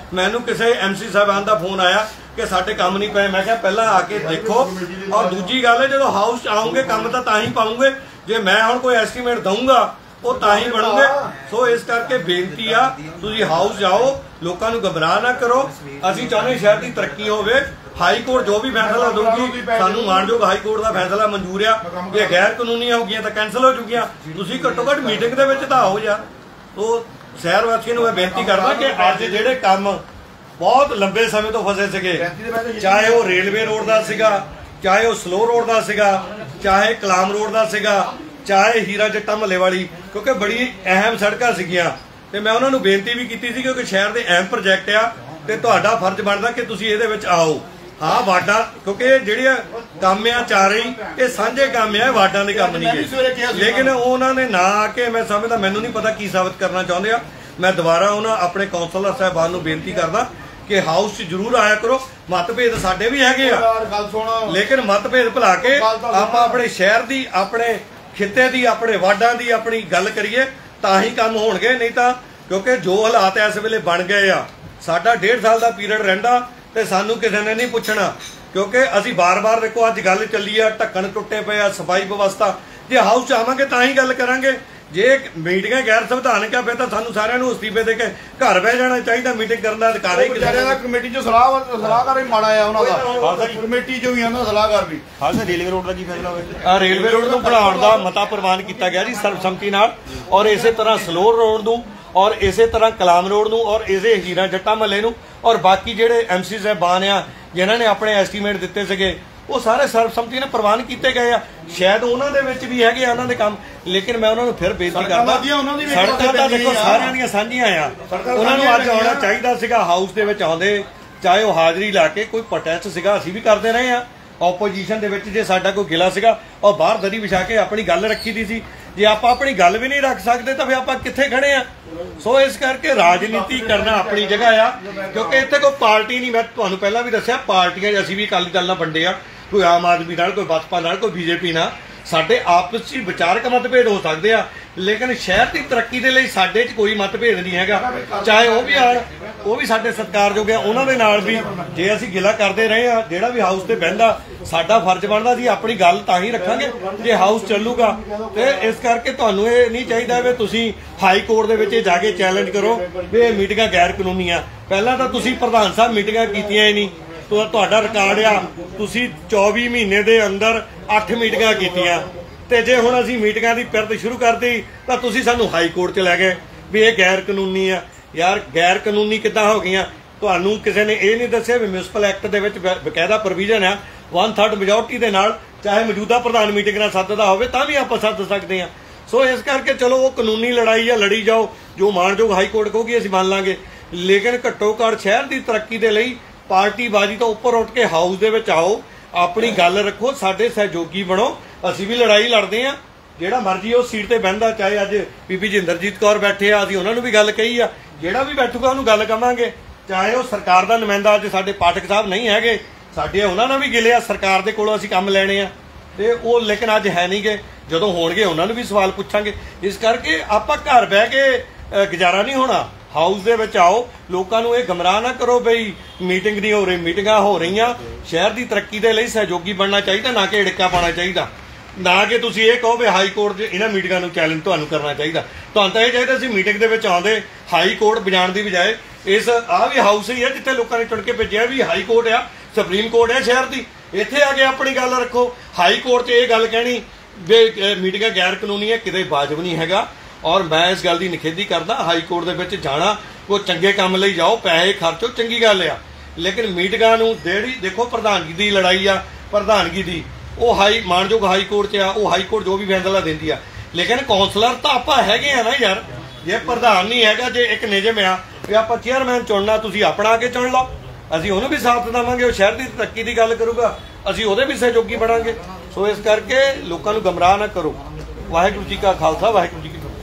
[SPEAKER 3] ਮੈਨੂੰ ਕਿਸੇ ਐਮਸੀ ਸਾਹਿਬਾਨ ਦਾ ਫੋਨ ਆਇਆ ਕਿ ਸਾਡੇ ਕੰਮ ਨਹੀਂ ਪਏ। ਮੈਂ ਕਿਹਾ ਪਹਿਲਾਂ ਆ ਕੇ ਦੇਖੋ, ਔਰ ਦੂਜੀ ਗੱਲ ਹੈ ਜਦੋਂ ਹਾਊਸ 'ਚ ਆਉਂਗੇ ਕੰਮ ਤਾਂ ਤਾਂ ਹੀ ਪਾਉਂਗੇ ਜੇ ਮੈਂ ਹੁਣ ਕੋਈ ਐਸਟੀਮੇਟ ਦਊਂਗਾ ਉਹ ਤਾਂ ਹੀ ਬਣੂਗੇ। ਸੋ ਇਸ ਕਰਕੇ ਬੇਨਤੀ ਆ ਤੁਸੀਂ ਹਾਊਸ ਜਾਓ, ਲੋਕਾਂ ਨੂੰ ਗਮਰਾਹ ਨਾ ਕਰੋ। ਅਸੀਂ ਚਾਹੁੰਦੇ ਸ਼ਹਿਰ ਦੀ ਤਰੱਕੀ ਹੋਵੇ। ਹਾਈ ਕੋਰਟ ਜੋ ਵੀ ਫੈਸਲਾ ਦਊਗੀ ਸਾਨੂੰ ਮਾਣਯੋਗ ਹਾਈ ਕੋਰਟ ਦਾ ਫੈਸਲਾ ਮਨਜ਼ੂਰ ਆ। ਜੇ ਗੈਰ ਕਾਨੂੰਨੀ ਹੋ ਗਈਆਂ ਤਾਂ ਕੈਂਸਲ ਹੋ ਚੁੱਕੀਆਂ। ਤੁਸੀਂ ਘੱਟੋ ਘੱਟ ਮੀਟਿੰਗ ਦੇ ਵਿੱਚ ਤਾਂ ਆਓ ਯਾਰ। ਉਹ ਸ਼ਹਿਰ ਵਾਸੀਆਂ ਨੂੰ ਮੈਂ ਬੇਨਤੀ ਕਰਦਾ ਕਿ ਅੱਜ ਜਿਹੜੇ ਕੰਮ ਬਹੁਤ ਲੰਬੇ ਸਮੇਂ ਤੋਂ ਫਸੇ ਸੀਗੇ, ਚਾਹੇ ਉਹ ਰੇਲਵੇ ਰੋਡ ਦਾ ਸੀਗਾ, ਚਾਹੇ ਉਹ ਸਲੋ ਰੋਡ ਦਾ ਸੀਗਾ, ਚਾਹੇ ਕਲਾਮ ਰੋਡ ਦਾ ਸੀਗਾ, ਚਾਹੇ ਹੀਰਾ ਜੱਟਾ ਮਹੱਲੇ ਵਾਲੀ, ਕਿਉਂਕਿ ਬੜੀ ਅਹਿਮ ਸੜਕਾਂ ਸੀਗੀਆਂ ਤੇ ਮੈਂ ਉਹਨਾਂ ਨੂੰ ਬੇਨਤੀ ਵੀ ਕੀਤੀ ਸੀ ਕਿਉਂਕਿ ਸ਼ਹਿਰ ਦੇ ਅਹਿਮ ਪ੍ਰੋਜੈਕਟ ਆ ਤੇ ਤੁਹਾਡਾ ਫਰਜ਼ ਬਣਦਾ ਕਿ ਤੁਸੀਂ ਇਹਦੇ ਵਿੱਚ ਆਓ। ਹਾਂ ਵਾਰਡਾਂ, ਕਿਉਂਕਿ ਜਿਹੜੇ ਕੰਮ ਆ ਚਾਰੇ ਹੀ ਇਹ ਸਾਂਝੇ ਕੰਮ ਆ, ਵਾਰਡਾਂ ਦੇ ਕੰਮ ਨਹੀਂ ਗੇ। ਲੇਕਿਨ ਉਹਨਾਂ ਨੇ ਨਾ ਆ ਕੇ, ਮੈਂ ਸਮਝਦਾ ਮੈਨੂੰ ਨਹੀਂ ਪਤਾ ਕੀ ਸਾਬਤ ਕਰਨਾ ਚਾਹੁੰਦੇ ਆ। ਮੈਂ ਦੁਬਾਰਾ ਉਹਨਾਂ ਆਪਣੇ ਕੌਂਸਲਰ ਸਾਹਿਬਾਨ ਨੂੰ ਬੇਨਤੀ ਕਰਦਾ ਕਿ ਹਾਊਸ 'ਚ ਜ਼ਰੂਰ ਆਇਆ ਕਰੋ। ਮਤਭੇਦ ਸਾਡੇ ਵੀ ਹੈਗੇ ਆ, ਲੇਕਿਨ ਮਤਭੇਦ ਭੁਲਾ ਕੇ ਆਪਾਂ ਆਪਣੇ ਸ਼ਹਿਰ ਦੀ, ਆਪਣੇ ਖਿੱਤੇ ਦੀ, ਆਪਣੇ ਵਾਰਡਾਂ ਦੀ ਆਪਣੀ ਗੱਲ ਕਰੀਏ ਤਾਂ ਹੀ ਕੰਮ ਹੋਣਗੇ। ਨਹੀਂ ਤਾਂ ਕਿਉਂਕਿ ਜੋ ਹਾਲਾਤ ਇਸ ਵੇਲੇ ਬਣ ਗਏ ਆ, ਸਾਡਾ ਡੇਢ ਸਾਲ ਦਾ ਪੀਰੀਅਡ ਰਹਿੰਦਾ ਤੇ ਸਾਨੂੰ ਕਿਸੇ ਨੇ ਨਹੀਂ ਪੁੱਛਣਾ, ਕਿਉਂਕਿ ਅਸੀਂ ਬਾਰ-ਬਾਰ ਦੇਖੋ ਅੱਜ ਗੱਲ ਚੱਲੀ ਆ, ਢੱਕਣ ਟੁੱਟੇ ਪਏ ਆ, ਸਫਾਈ ਵਿਵਸਥਾ। ਜੇ ਹਾਊਸ 'ਚ ਆਵਾਂਗੇ ਤਾਂ ਹੀ ਗੱਲ ਕਰਾਂਗੇ। ਜੇ ਮੀਟਿੰਗਾਂ ਗੈਰ ਸੰਵਿਧਾਨਕ ਆ ਫਿਰ ਤਾਂ ਸਾਨੂੰ ਸਾਰਿਆਂ ਨੂੰ ਅਸਤੀਫੇ ਦੇ ਕੇ ਘਰ ਬਹਿ ਜਾਣਾ ਚਾਹੀਦਾ। ਮੀਟਿੰਗ ਕਰਨ ਦਾ ਅਧਿਕਾਰ ਹੀ ਕਿਸੇ ਦਾ।
[SPEAKER 5] ਕਮੇਟੀ 'ਚ ਸਲਾਹ ਸਲਾਹਕਾਰ ਹੀ ਮਾੜਾ ਆ ਉਹਨਾਂ ਦਾ, ਕਮੇਟੀ 'ਚੋਂ ਹੀ ਉਹਨਾਂ ਦਾ ਸਲਾਹਕਾਰ ਵੀ।
[SPEAKER 3] ਹਾਲ ਰੇਲਵੇ ਰੋਡ ਦਾ ਕੀ ਫੈਸਲਾ ਹੋਇਆ? ਆ ਰੇਲਵੇ ਰੋਡ ਨੂੰ ਬਣਾਉਣ ਦਾ ਮਤਾ ਪ੍ਰਵਾਨ ਕੀਤਾ ਗਿਆ ਜੀ ਸਰਬਸੰਮਤੀ ਨਾਲ, ਔਰ ਇਸੇ ਤਰ੍ਹਾਂ ਸਲੋਰ ਰੋਡ ਨੂੰ, ਔਰ ਇਸੇ ਤਰ੍ਹਾਂ ਕਲਾਮ ਰੋਡ ਨੂੰ, ਔਰ ਇਸੇ ਹੀਰਾ ਜੱਟਾ ਮਹੱਲੇ ਨੂੰ, ਔਰ ਬਾਕੀ ਜਿਹੜੇ ਐਮਸੀ ਸਾਹਿਬਾਨ ਆ ਜਿਨ੍ਹਾਂ ਨੇ ਆਪਣੇ ਐਸਟੀਮੇਟ ਦਿੱਤੇ ਸੀਗੇ ਉਹ ਸਾਰੇ ਸਰਬਸੰਮਤੀ ਨਾਲ ਪ੍ਰਵਾਨ ਕੀਤੇ ਗਏ ਆ। ਸ਼ਾਇਦ ਉਹਨਾਂ ਦੇ ਵਿੱਚ ਵੀ ਹੈਗੇ ਆ ਉਹਨਾਂ ਦੇ ਕੰਮ, ਲੇਕਿਨ ਮੈਂ ਉਹਨਾਂ ਨੂੰ ਫਿਰ ਬੇਨਤੀ ਕਰਦਾ, ਸੜਕਾਂ ਤਾਂ ਦੇਖੋ ਸਾਰਿਆਂ ਦੀਆਂ ਸਾਂਝੀਆਂ ਆ। ਉਹਨਾਂ ਨੂੰ ਅੱਜ ਆਉਣਾ ਚਾਹੀਦਾ ਸੀਗਾ ਹਾਊਸ ਦੇ ਵਿੱਚ, ਆਉਂਦੇ ਚਾਹੇ ਉਹ ਹਾਜ਼ਰੀ ਲਾ ਕੇ। ਕੋਈ ਪ੍ਰੋਟੈਸਟ ਸੀਗਾ ਅਸੀਂ ਵੀ ਕਰਦੇ ਰਹੇ ਆ ਆਪੋਜੀਸ਼ਨ ਦੇ ਵਿੱਚ, ਜੇ ਸਾਡਾ ਕੋਈ ਗਿਲਾ ਸੀਗਾ ਉਹ ਬਾਹਰ ਦਰੀ ਵਿਛਾ ਕੇ ਆਪਣੀ ਗੱਲ ਰੱਖੀ ਦੀ ਸੀ। ਜੇ ਆਪਾਂ ਆਪਣੀ ਗੱਲ ਵੀ ਨਹੀਂ ਰੱਖ ਸਕਦੇ ਤਾਂ ਫਿਰ ਆਪਾਂ ਕਿੱਥੇ ਖੜੇ ਆ? ਸੋ ਇਸ ਕਰਕੇ ਰਾਜਨੀਤੀ ਕਰਨਾ ਆਪਣੀ ਜਗ੍ਹਾ ਆ, ਕਿਉਂਕਿ ਇੱਥੇ ਕੋਈ ਪਾਰਟੀ ਨਹੀਂ। ਮੈਂ ਤੁਹਾਨੂੰ ਪਹਿਲਾਂ ਵੀ ਦੱਸਿਆ ਪਾਰਟੀਆਂ ਅਸੀਂ ਵੀ ਅਕਾਲੀ ਦਲ ਨਾਲ ਵੰਡੇ ਆ, ਕੋਈ ਆਮ ਆਦਮੀ ਨਾਲ, ਕੋਈ ਬਸਪਾ ਨਾਲ, ਕੋਈ ਬੀਜੇਪੀ ਨਾਲ। ਸਾਡੇ ਆਪਸ 'ਚ ਵਿਚਾਰਕ ਮਤਭੇਦ ਹੋ ਸਕਦੇ ਆ, ਲੇਕਿਨ ਸ਼ਹਿਰ ਦੀ ਤਰੱਕੀ ਦੇ ਲਈ ਸਾਡੇ 'ਚ ਕੋਈ ਮਤਭੇਦ ਨਹੀਂ ਹੈਗਾ। ਚਾਹੇ ਉਹ ਵੀ ਆਣ, ਉਹ ਵੀ ਸਾਡੇ ਸਤਿਕਾਰਯੋਗ ਆ, ਉਹਨਾਂ ਦੇ ਨਾਲ ਵੀ ਜੇ ਅਸੀਂ ਗਿਲਾ ਕਰਦੇ ਰਹੇ ਆ, ਜਿਹੜਾ ਵੀ ਹਾਊਸ ਤੇ ਬਹਿੰਦਾ ਸਾਡਾ ਫਰਜ਼ ਬਣਦਾ ਸੀ ਆਪਣੀ ਗੱਲ ਤਾਂ ਹੀ ਰੱਖਾਂਗੇ ਜੇ ਹਾਊਸ ਚੱਲੂਗਾ। ਤੇ ਇਸ ਕਰਕੇ ਤੁਹਾਨੂੰ ਇਹ ਨਹੀਂ ਚਾਹੀਦਾ ਵੀ ਤੁਸੀਂ ਹਾਈ ਕੋਰਟ ਦੇ ਵਿੱਚ ਜਾ ਕੇ ਚੈਲੰਜ ਕਰੋ ਵੀ ਇਹ ਮੀਟਿੰਗਾਂ ਗੈਰ ਕਾਨੂੰਨੀ ਆ। ਪਹਿਲਾਂ ਤਾਂ ਤੁਸੀਂ ਪ੍ਰਧਾਨ ਸਾਹਿਬ ਮੀਟਿੰਗਾਂ ਕੀਤੀਆਂ ਹੀ ਨਹੀਂ, ਤੁਹਾਡਾ ਰਿਕਾਰਡ ਆ, ਤੁਸੀਂ ਚੌਵੀ ਮਹੀਨੇ ਦੇ ਅੰਦਰ ਅੱਠ ਮੀਟਿੰਗਾਂ ਕੀਤੀਆਂ ਤੇ ਜੇ ਹੁਣ ਅਸੀਂ ਮੀਟਿੰਗਾਂ ਦੀ ਪਿਰਤ ਸ਼ੁਰੂ ਕਰਤੀ ਤਾਂ ਤੁਸੀਂ ਸਾਨੂੰ ਹਾਈ ਕੋਰਟ 'ਚ ਲੈ ਗਏ ਵੀ ਇਹ ਗੈਰ ਕਾਨੂੰਨੀ ਆ। ਯਾਰ ਗੈਰ ਕਾਨੂੰਨੀ ਕਿੱਦਾਂ ਹੋ ਗਈਆਂ? ਤੁਹਾਨੂੰ ਕਿਸੇ ਨੇ ਇਹ ਨਹੀਂ ਦੱਸਿਆ ਵੀ ਮਿਊਨਿਸਪਲ ਐਕਟ ਦੇ ਵਿੱਚ ਬਕਾਇਦਾ ਪ੍ਰੋਵੀਜ਼ਨ ਆ ਵਨ ਥਰਡ ਮੈਜੋਰਟੀ ਦੇ ਨਾਲ, ਚਾਹੇ ਮੌਜੂਦਾ ਪ੍ਰਧਾਨ ਮੀਟਿੰਗ ਨਾਲ ਸੱਦਦਾ ਹੋਵੇ ਤਾਂ ਵੀ ਆਪਾਂ ਸੱਦ ਸਕਦੇ ਆ। ਸੋ ਇਸ ਕਰਕੇ ਚਲੋ ਉਹ ਕਾਨੂੰਨੀ ਲੜਾਈ ਆ, ਲੜੀ ਜਾਓ, ਜੋ ਮਾਣਯੋਗ ਹਾਈ ਕੋਰਟ ਕਹੂਗੀ ਅਸੀਂ ਮੰਨ ਲਾਂਗੇ, ਲੇਕਿਨ ਘੱਟੋ ਘੱਟ ਸ਼ਹਿਰ ਦੀ ਤਰੱਕੀ ਦੇ ਲਈ ਪਾਰਟੀਬਾਜ਼ੀ ਤੋਂ ਉੱਪਰ ਉੱਠ ਕੇ ਹਾਊਸ ਦੇ ਵਿੱਚ ਆਓ, ਆਪਣੀ ਗੱਲ ਰੱਖੋ, ਸਾਡੇ ਸਹਿਯੋਗੀ ਬਣੋ। ਅਸੀਂ ਵੀ ਲੜਾਈ ਲੜਦੇ ਆ, ਜਿਹੜਾ ਮਰਜ਼ੀ ਉਹ ਸੀਟ ਤੇ ਬਹਿੰਦਾ, ਚਾਹੇ ਅੱਜ ਬੀਬੀ ਜਿੰਦਰਜੀਤ ਕੌਰ ਬੈਠੇ ਆ, ਅਸੀਂ ਉਹਨਾਂ ਨੂੰ ਵੀ ਗੱਲ ਕਹੀ ਆ, ਜਿਹੜਾ ਵੀ ਬੈਠੂਗਾ ਉਹਨੂੰ ਗੱਲ ਕਵਾਂਗੇ। ਚਾਹੇ ਉਹ ਸਰਕਾਰ ਦਾ ਨੁਮਾਇੰਦਾ, ਅੱਜ ਸਾਡੇ ਪਾਠਕ ਸਾਹਿਬ ਨਹੀਂ ਹੈਗੇ, ਸਾਡੇ ਉਹਨਾਂ ਨਾਲ ਵੀ ਗਿਲੇ ਆ, ਸਰਕਾਰ ਦੇ ਕੋਲੋਂ ਅਸੀਂ ਕੰਮ ਲੈਣੇ ਆ ਤੇ ਉਹ, ਲੇਕਿਨ ਅੱਜ ਹੈ ਨਹੀਂ ਗੇ। ਜਦੋਂ ਹੋਣਗੇ ਉਹਨਾਂ ਨੂੰ ਵੀ ਸਵਾਲ ਪੁੱਛਾਂਗੇ। ਇਸ ਕਰਕੇ ਆਪਾਂ ਘਰ ਬਹਿ ਕੇ ਗੁਜ਼ਾਰਾ ਨਹੀਂ ਹੋਣਾ, ਹਾਊਸ ਦੇ ਵਿੱਚ ਆਓ, ਲੋਕਾਂ ਨੂੰ ਇਹ ਗਮਰਾਹ ਨਾ ਕਰੋ ਬਈ ਮੀਟਿੰਗ ਨਹੀਂ ਹੋ ਰਹੀ। ਮੀਟਿੰਗਾਂ ਹੋ ਰਹੀਆਂ, ਸ਼ਹਿਰ ਦੀ ਤਰੱਕੀ ਦੇ ਲਈ ਸਹਿਯੋਗੀ ਬਣਨਾ ਚਾਹੀਦਾ, ਨਾ ਕਿ ਢਿੱਕਾ ਪਾਉਣਾ ਚਾਹੀਦਾ, ਨਾ ਕਿ ਤੁਸੀਂ ਇਹ ਕਹੋ ਵੀ ਹਾਈ ਕੋਰਟ 'ਚ ਇਹਨਾਂ ਮੀਟਿੰਗਾਂ ਨੂੰ ਚੈਲੰਜ ਤੁਹਾਨੂੰ ਕਰਨਾ ਚਾਹੀਦਾ। ਤੁਹਾਨੂੰ ਤਾਂ ਇਹ ਚਾਹੀਦਾ ਸੀ ਮੀਟਿੰਗ ਦੇ ਵਿੱਚ ਆਉਂਦੇ, ਹਾਈ ਕੋਰਟ ਵਜਾਉਣ ਦੀ ਬਜਾਏ ਇਸ ਆਹ ਵੀ ਹਾਊਸ ਹੀ ਹੈ ਜਿੱਥੇ ਲੋਕਾਂ ਨੇ ਚੁਣ ਕੇ ਭੇਜਿਆ ਵੀ ਹਾਈ ਕੋਰਟ ਆ, ਸੁਪਰੀਮ ਕੋਰਟ ਹੈ ਸ਼ਹਿਰ ਦੀ, ਇੱਥੇ ਆ ਕੇ ਆਪਣੀ ਗੱਲ ਰੱਖੋ। ਹਾਈ ਕੋਰਟ 'ਚ ਇਹ ਗੱਲ ਕਹਿਣੀ ਵੀ ਮੀਟਿੰਗਾਂ ਗੈਰ ਕਾਨੂੰਨੀ ਹੈ, ਕਿਤੇ ਵਾਜਬ ਨਹੀਂ ਹੈਗਾ। ਔਰ ਮੈਂ ਇਸ ਗੱਲ ਦੀ ਨਿਖੇਧੀ ਕਰਦਾ, ਹਾਈ ਕੋਰਟ ਦੇ ਵਿੱਚ ਜਾਣਾ ਕੋਈ ਚੰਗੇ ਕੰਮ ਲਈ ਜਾਓ, ਪੈਸੇ ਖਰਚੋ, ਚੰਗੀ ਗੱਲ ਆ, ਲੇਕਿਨ ਮੀਟਿੰਗਾਂ ਨੂੰ ਜਿਹੜੀ ਦੇਖੋ ਪ੍ਰਧਾਨਗੀ ਦੀ ਲੜਾਈ ਆ, ਪ੍ਰਧਾਨਗੀ ਦੀ ਉਹ ਹਾਈ ਮਾਣਯੋਗ ਹਾਈ ਕੋਰਟ 'ਚ ਆ, ਉਹ ਹਾਈ ਕੋਰਟ ਜੋ ਵੀ ਫੈਸਲਾ ਦਿੰਦੀ ਆ, ਲੇਕਿਨ ਕੌਂਸਲਰ ਤਾਂ ਆਪਾਂ ਹੈਗੇ ਆ ਨਾ ਯਾਰ। ਜੇ ਪ੍ਰਧਾਨ ਨਹੀਂ ਹੈਗਾ, ਜੇ ਇੱਕ ਨਿਯਮ ਆ ਵੀ ਆਪਾਂ ਚੇਅਰਮੈਨ ਚੁਣਨਾ, ਤੁਸੀਂ ਆਪਣਾ ਆ ਕੇ ਚੁਣ ਲਓ, ਅਸੀਂ ਉਹਨੂੰ ਵੀ ਸਾਥ ਦੇਵਾਂਗੇ, ਉਹ ਸ਼ਹਿਰ ਦੀ ਤਰੱਕੀ ਦੀ ਗੱਲ ਕਰੂਗਾ, ਅਸੀਂ ਉਹਦੇ ਵੀ ਸਹਿਯੋਗੀ ਬਣਾਂਗੇ। ਸੋ ਇਸ ਕਰਕੇ ਲੋਕਾਂ ਨੂੰ ਗਮਰਾਹ ਨਾ ਕਰੋ। ਵਾਹਿਗੁਰੂ ਜੀ ਕਾ ਖਾਲਸਾ, ਵਾਹਿਗੁਰੂ ਜੀ ਕੀ ਫਤਿਹ।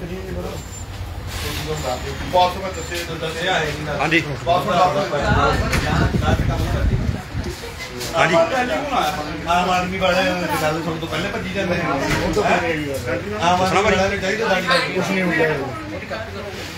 [SPEAKER 3] ਹਾਂਜੀ ਹਾਂਜੀ ਆਮ ਆਦਮੀ ਵਾਲੇ ਗੱਲ ਸੁਣ ਤੋਂ ਪਹਿਲੇ ਭੱਜੀ ਜਾਂਦੇ ਨੇ। ਆਮ ਆਦਮੀ ਵਾਲਿਆਂ ਨੂੰ ਚਾਹੀਦਾ ਕੁਛ ਨਹੀਂ ਹੁੰਦਾ।